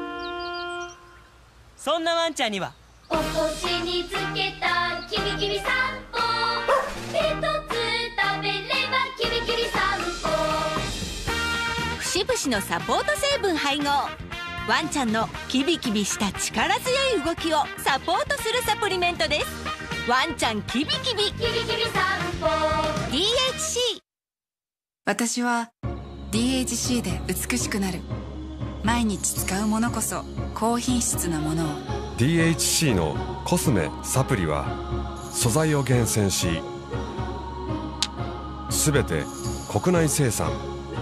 そんなワンちゃんにはお腰につけたキビキビ散歩、一つ食べればキビキビ散歩。 節々のサポート成分配合。ワンちゃんのキビキビした力強い動きをサポートするサプリメントです。ワンちゃんキビキビ、キビキビ散歩。 DHC。 私は DHC で美しくなる。毎日使うものこそ高品質なものを。 DHC のコスメサプリは素材を厳選し、すべて国内生産。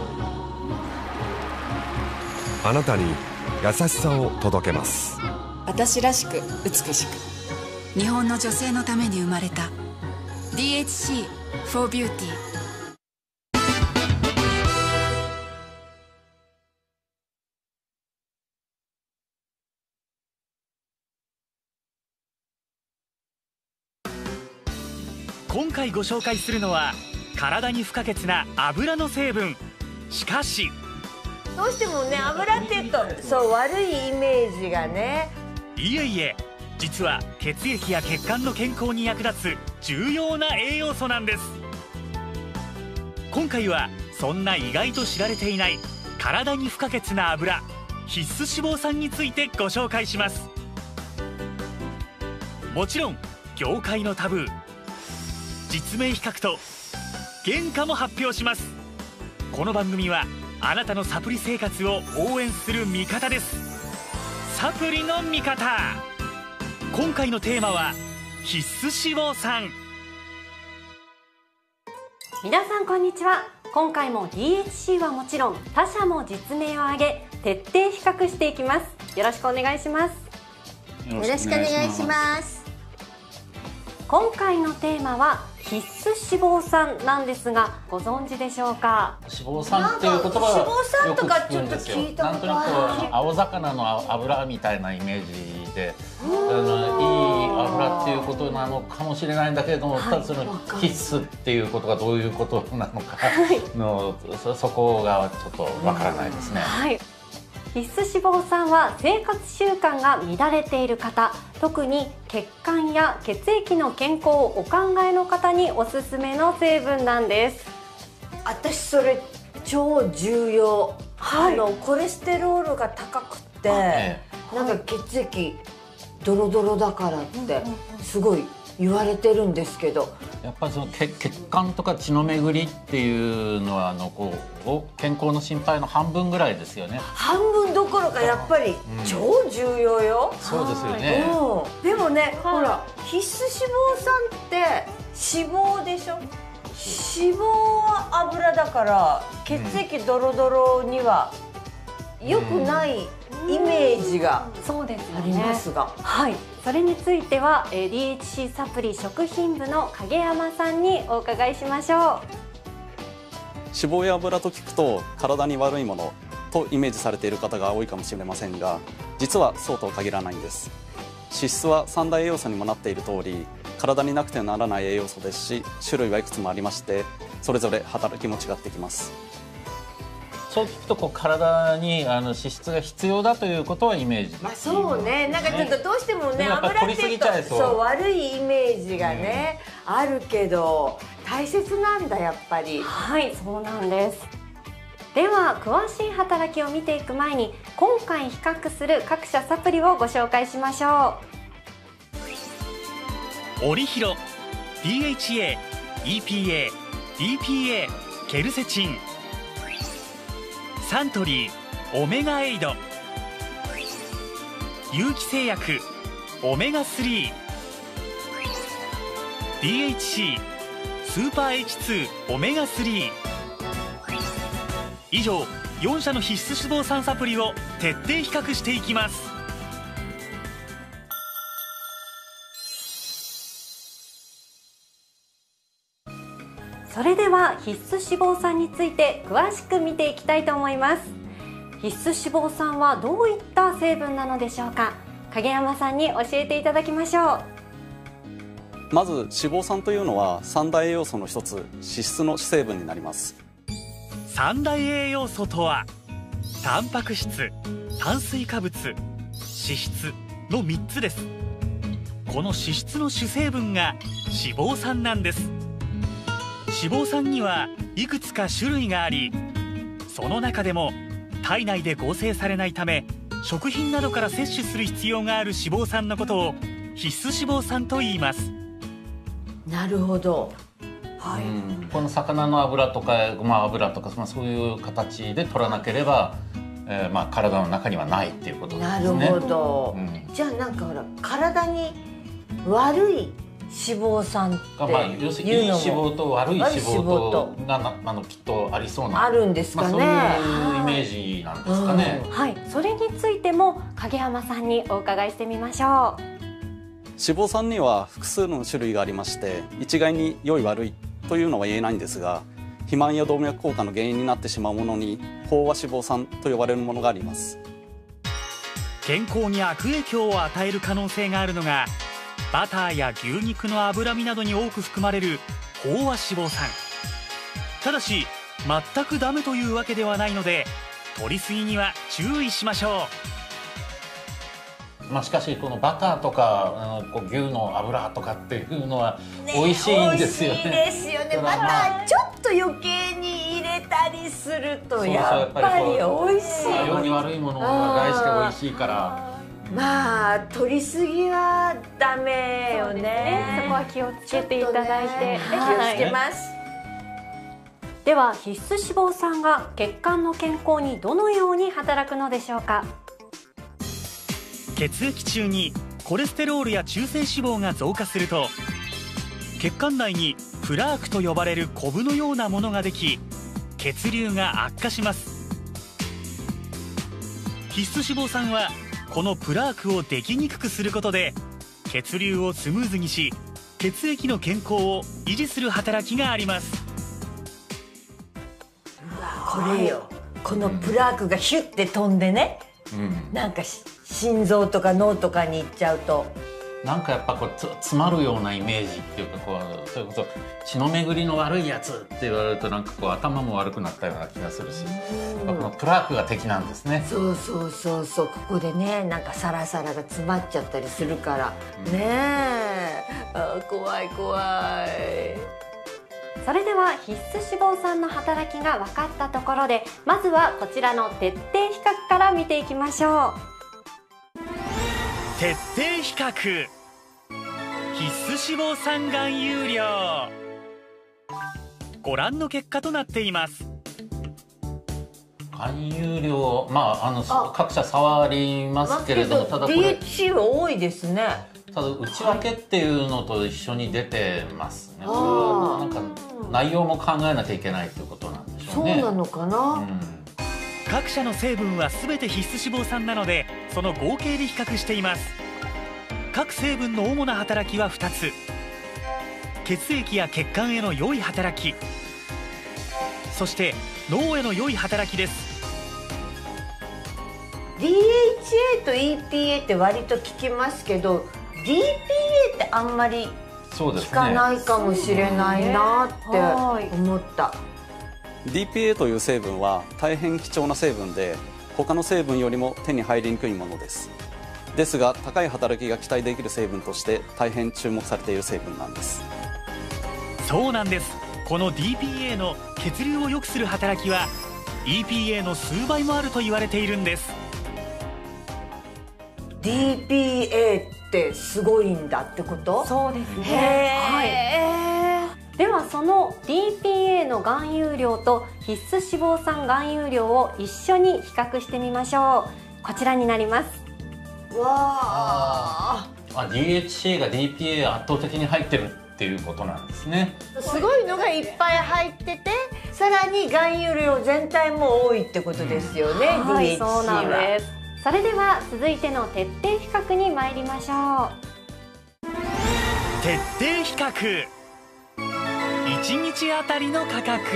あなたに優しさを届けます。 私らしく美しく。日本の女性のために生まれた DHC for Beauty。 今回ご紹介するのは体に不可欠な油の成分。しかしどうしてもね、油っていうとそう悪いイメージがね。 いえいえ、実は血液や血管の健康に役立つ重要な栄養素なんです。今回はそんな意外と知られていない体に不可欠な油、必須脂肪酸についてご紹介します。もちろん業界のタブー、実名比較と原価も発表します。この番組はあなたのサプリ生活を応援する味方です。サプリの味方。今回のテーマは必須脂肪酸。 皆さんこんにちは。今回も DHC はもちろん他社も実名を挙げ徹底比較していきます。よろしくお願いします。 よろしくお願いします。 今回のテーマは必須脂肪酸なんですが、ご存知でしょうか。 脂肪酸っていう言葉はよく聞くんですよ。なんとなく青魚の油みたいなイメージで、いい油っていうことなのかもしれないんだけれども、ただその必須っていうことがどういうことなのかの、そこがちょっとわからないですね。 はい、必須脂肪酸は生活習慣が乱れている方、特に血管や血液の健康をお考えの方におすすめの成分なんです。 私それ超重要。はい、コレステロールが高くて、なんか血液ドロドロだからってすごい言われてるんですけど、 やっぱりその血管とか血の巡りっていうのは健康の心配の半分ぐらいですよね。 半分どころかやっぱり超重要よ。 そうですよね。 でもね、ほら必須脂肪酸って脂肪でしょ。脂肪は油だから血液ドロドロには良くないイメージがありますが、 はい、それについては DHC サプリ食品部の影山さんにお伺いしましょう。 脂肪や油と聞くと体に悪いものとイメージされている方が多いかもしれませんが、実はそうとは限らないんです。脂質は三大栄養素にもなっている通り、体になくてはならない栄養素ですし、種類はいくつもありまして、 それぞれ働きも違ってきます。 そう聞くとこう体に脂質が必要だということはイメージ、 まあそうね、なんかちょっとどうしてもね、油っていうとそう悪いイメージがね、あるけど大切なんだやっぱり。 はい、そうなんです。では詳しい働きを見ていく前に、今回比較する各社サプリをご紹介しましょう。オリヒロ DHA、EPA、DPA、ケルセチン。サントリーオメガエイド、有機製薬オメガ3、 DHC スーパー H2 オメガ3。以上4社の必須脂肪酸サプリを徹底比較していきます。 それでは必須脂肪酸について詳しく見ていきたいと思います。必須脂肪酸はどういった成分なのでしょうか。影山さんに教えていただきましょう。 まず脂肪酸というのは三大栄養素の一つ、脂質の主成分になります。 三大栄養素とはタンパク質、炭水化物、脂質の3つです。この脂質の主成分が脂肪酸なんです。脂肪酸にはいくつか種類があり、その中でも体内で合成されないため食品などから摂取する必要がある脂肪酸のことを必須脂肪酸と言います。 なるほど、はい、 この魚の油とかごま油とか、そういう形で取らなければ、体の中にはないっていうことですね。 なるほど、じゃあなんかほら体に悪い脂肪酸って要するにいい脂肪と悪い脂肪とがきっとありそうな、 あるんですかね。 そういうイメージなんですかね。 はい、それについても影山さんにお伺いしてみましょう。 脂肪酸には複数の種類がありまして、一概に良い悪いというのは言えないんですが、肥満や動脈硬化の原因になってしまうものに飽和脂肪酸と呼ばれるものがあります。 健康に悪影響を与える可能性があるのがバターや牛肉の脂身などに多く含まれる飽和脂肪酸。ただし全くダメというわけではないので、摂りすぎには注意しましょう。しかしこのバターとか牛の油とかっていうのは美味しいんですよね。 美味しいですよね。バターちょっと余計に入れたりするとやっぱり美味しい。 栄養に悪いものが大して美味しいから。 取りすぎはダメよね。 そこは気をつけていただいて、 気をつけます。 では必須脂肪酸が血管の健康にどのように働くのでしょうか。 血液中にコレステロールや中性脂肪が増加すると、血管内にプラークと呼ばれるコブのようなものができ、血流が悪化します。必須脂肪酸はこのプラークをできにくくすることで血流をスムーズにし、血液の健康を維持する働きがあります。 これよ、このプラークがヒュッて飛んでね、なんか心臓とか脳とかに行っちゃうとなんかやっぱこう詰まるようなイメージっていうか、それこそ血の巡りの悪いやつって言われるとなんかこう頭も悪くなったような気がするし、このプラークが敵なんですね。 そうここでね、なんかサラサラが詰まっちゃったりするからね。怖い。 それでは必須脂肪酸の働きが分かったところで、まずはこちらの徹底比較から見ていきましょう。 徹底比較必須脂肪酸含有量、ご覧の結果となっています。 含有量、各社差はありますけれども、ただこれ DHC は多いですね。 ただ内訳っていうのと一緒に出てますね。これはなんか内容も考えなきゃいけないということなんでしょうね。 そうなのかな。 各社の成分は全て必須脂肪酸なので、その合計で比較しています。各成分の主な働きは2つ。血液や血管への良い働き、そして脳への良い働きです。 DHA と EPA って割と聞きますけど、 DPA ってあんまり効かないかもしれないなって思った。 DPA という成分は大変貴重な成分で、他の成分よりも手に入りにくいものです。ですが高い働きが期待できる成分として大変注目されている成分なんです。 そうなんです。この DPA の血流を良くする働きは EPA の数倍もあると言われているんです。 DPA ってすごいんだってこと？ そうですね。ではその DPA の含有量と必須脂肪酸含有量を一緒に比較してみましょう。こちらになります。 わー、DHA が DPA 圧倒的に入ってるっていうことなんですね。 すごいのがいっぱい入ってて、さらに含有量全体も多いってことですよね、 はい、 DHA は。 そうなんです。それでは続いての徹底比較に参りましょう。 徹底比較、1日あたりの価格、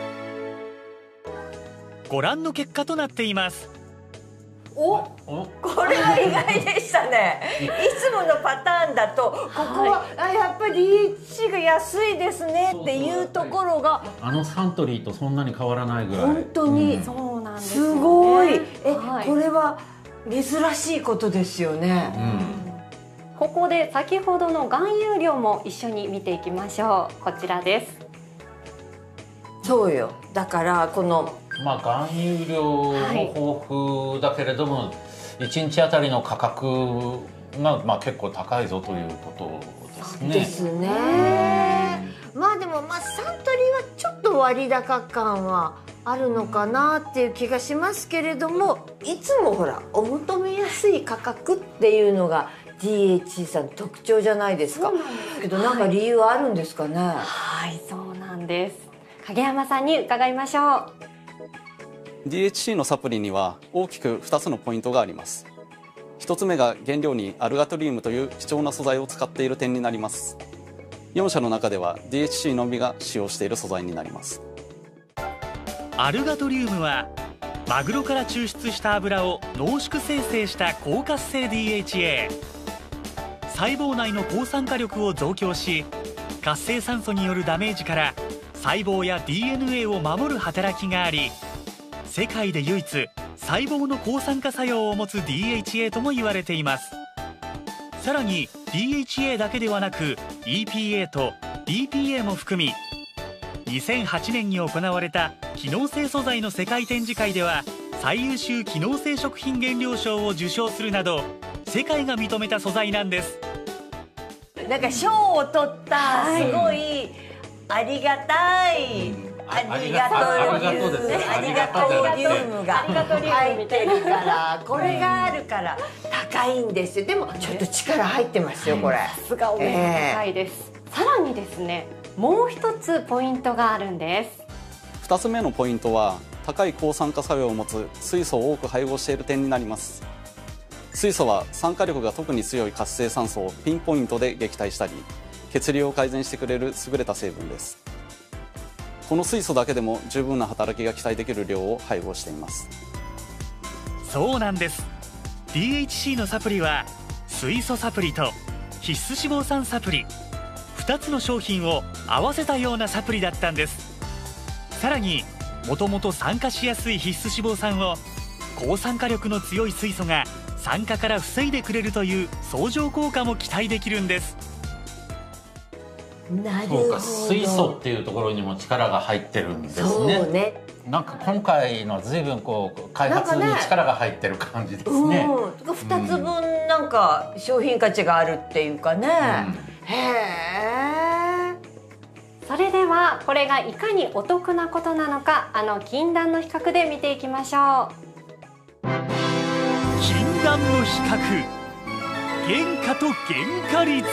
ご覧の結果となっています。 お、これは意外でしたね。いつものパターンだとここは、やっぱり DHC が安いですねっていうところが、 サントリーとそんなに変わらないぐらい。 本当に、 そうなんですすごい。これは珍しいことですよね。 ここで先ほどの含有量も一緒に見ていきましょう。こちらです。 そうよ。だからこの含有量も豊富だけれども、1日あたりの価格が結構高いぞということですね。 ですね。でもサントリーはちょっと割高感はあるのかなっていう気がしますけれども、いつもほらお求めやすい価格っていうのが DHC さんの特徴じゃないですか。けどなんか理由あるんですかね。 はい、そうなんです。影山さんに伺いましょう。 DHC のサプリには大きく2つのポイントがあります。1つ目が原料にアルガトリウムという貴重な素材を使っている点になります。4社の中では DHC のみが使用している素材になります。 アルガトリウムはマグロから抽出した油を濃縮生成した高活性 DHA。 細胞内の抗酸化力を増強し、活性酸素によるダメージから細胞や DNA を守る働きがあり、世界で唯一細胞の抗酸化作用を持つ DHA とも言われています。さらに DHA だけではなく EPA と DPA も含み、2008年に行われた機能性素材の世界展示会では最優秀機能性食品原料賞を受賞するなど、世界が認めた素材なんです。 なんか賞を取ったすごいありがたい、ありがとうリウムが入ってるから、これがあるから高いんですよ。でもちょっと力入ってますよこれ。 さすがお目が高いです。さらにですね、もう一つポイントがあるんです。 2つ目のポイントは高い抗酸化作用を持つ水素を多く配合している点になります。水素は酸化力が特に強い活性酸素をピンポイントで撃退したり、血流を改善してくれる優れた成分です。この水素だけでも十分な働きが期待できる量を配合しています。 そうなんです。 DHC のサプリは水素サプリと必須脂肪酸サプリ、2つの商品を合わせたようなサプリだったんです。さらにもともと酸化しやすい必須脂肪酸を抗酸化力の強い水素が酸化から防いでくれるという相乗効果も期待できるんです。 なるほど。 水素っていうところにも力が入ってるんですね。 そうね。 なんか今回の随分開発に力が入ってる感じですね。 2つ分なんか商品価値があるっていうかね。へえ。 それではこれがいかにお得なことなのか、禁断の比較で見ていきましょう。 禁断の比較、原価と原価率。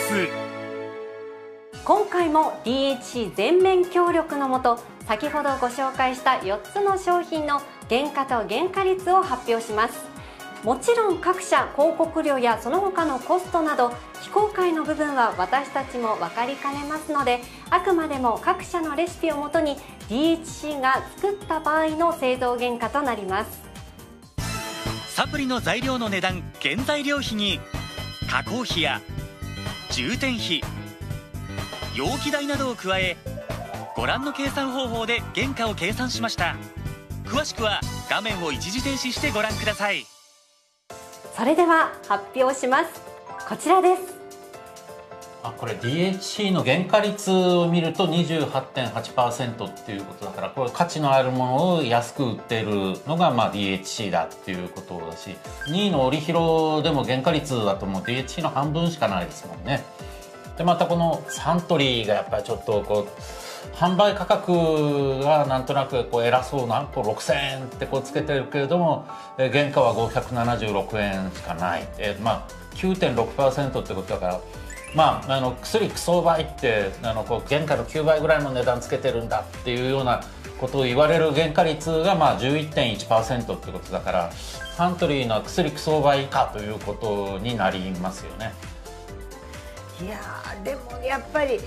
今回も DHC 全面協力のもと、先ほどご紹介した4つの商品の原価と原価率を発表します。もちろん各社広告料やその他のコストなど非公開の部分は私たちも分かりかねますので、あくまでも各社のレシピをもとに DHC が作った場合の製造原価となります。 サプリの材料の値段、原材料費に加工費や充填費、 容器代などを加え、ご覧の計算方法で原価を計算しました。詳しくは画面を一時停止してご覧ください。 それでは発表します。こちらです。 これ DHC の原価率を見ると 28.8% っていうことだから、これ価値のあるものを安く売っているのがDHC だっていうことだし、2位の織広でも原価率だともう DHC の半分しかないですもんね。でまたこのサントリーがやっぱりちょっと販売価格がなんとなく偉そうな6000円ってつけてるけれども、原価は576円しかない、9.6% ってことだから、薬クソ倍って原価の9倍ぐらいの値段つけてるんだっていうようなことを言われる原価率が11.1% ってことだから、サントリーの薬クソ倍以下ということになりますよね。 いやでもやっぱり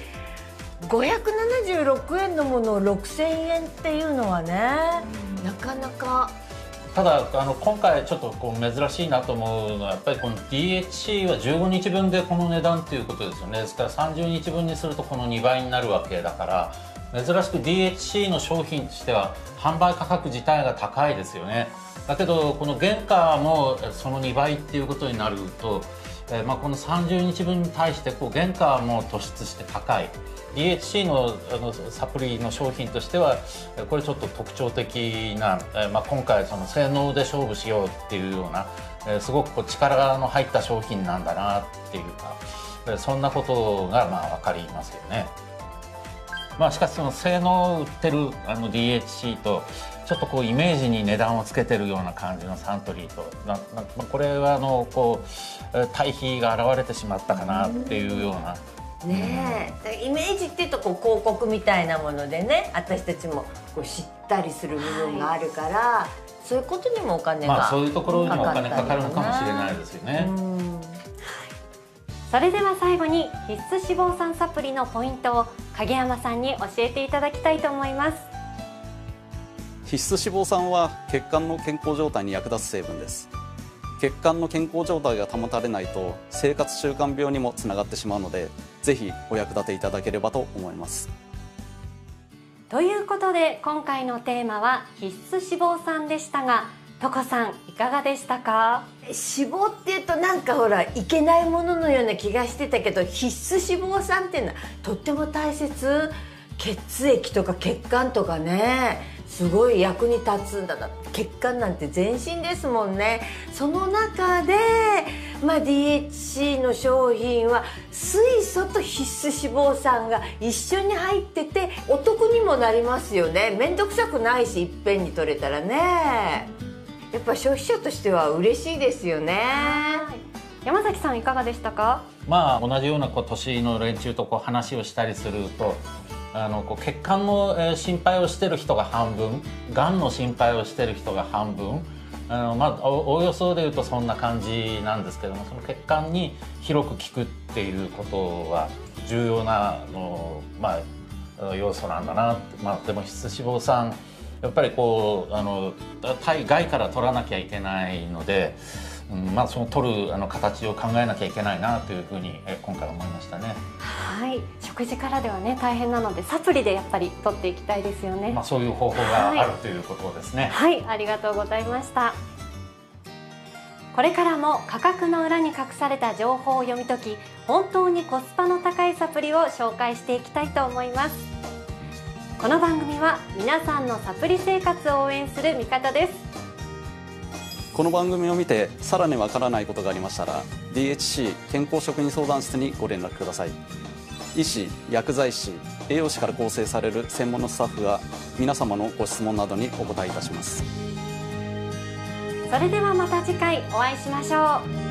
576円のものを6000円っていうのはね、なかなか。 ただ今回ちょっと珍しいなと思うのは、やっぱりこの DHC は15日分でこの値段っていうことですよね。ですから30日分にするとこの2倍になるわけだから、珍しく DHC の商品としては販売価格自体が高いですよね。だけどこの原価もその2倍っていうことになると、この30日分に対して原価も突出して高い。DHC のサプリの商品としてはこれちょっと特徴的な、今回その性能で勝負しようっていうような、すごく力の入った商品なんだなっていうか、そんなことが分かりますよね。しかしその性能を売ってるDHC とちょっとイメージに値段をつけてるような感じのサントリーと、これは対比が現れてしまったかなっていうような。 ねえ、イメージっていうと広告みたいなものでね、私たちも知ったりする部分があるから、そういうことにもお金がそういうところにもお金かかるのかもしれないですよね。 それでは最後に必須脂肪酸サプリのポイントを影山さんに教えていただきたいと思います。 必須脂肪酸は血管の健康状態に役立つ成分です。血管の健康状態が保たれないと生活習慣病にもつながってしまうので、ぜひお役立ていただければと思います。 ということで今回のテーマは必須脂肪酸でしたが、トコさんいかがでしたか？ 脂肪っていうとなんかいけないもののような気がしてたけど、必須脂肪酸っていうのはとっても大切。血液とか血管とかね、すごい役に立つんだな。血管なんて全身ですもんね。その中で、DHC の商品は水素と必須脂肪酸が一緒に入っててお得にもなりますよね。めんどくさくないし、いっぺんに取れたらね、やっぱ消費者としては嬉しいですよね。 山崎さんいかがでしたか？ 同じような年の連中と話をしたりすると、血管の心配をしてる人が半分、がんの心配をしてる人が半分、おおよそでいうとそんな感じなんですけども、その血管に広く効くっていうことは重要な要素なんだなって。でも必須脂肪酸やっぱり体外から取らなきゃいけないので、その取る形を考えなきゃいけないなというふうに今回思いましたね。 はい、食事からではね大変なのでサプリでやっぱり取っていきたいですよね。 そういう方法があるということですね。 はい、ありがとうございました。これからも価格の裏に隠された情報を読み解き、本当にコスパの高いサプリを紹介していきたいと思います。この番組は皆さんのサプリ生活を応援する味方です。 この番組を見てさらにわからないことがありましたら DHC 健康食品相談室にご連絡ください。医師、薬剤師、栄養士から構成される専門のスタッフが皆様のご質問などにお答えいたします。 それではまた次回お会いしましょう。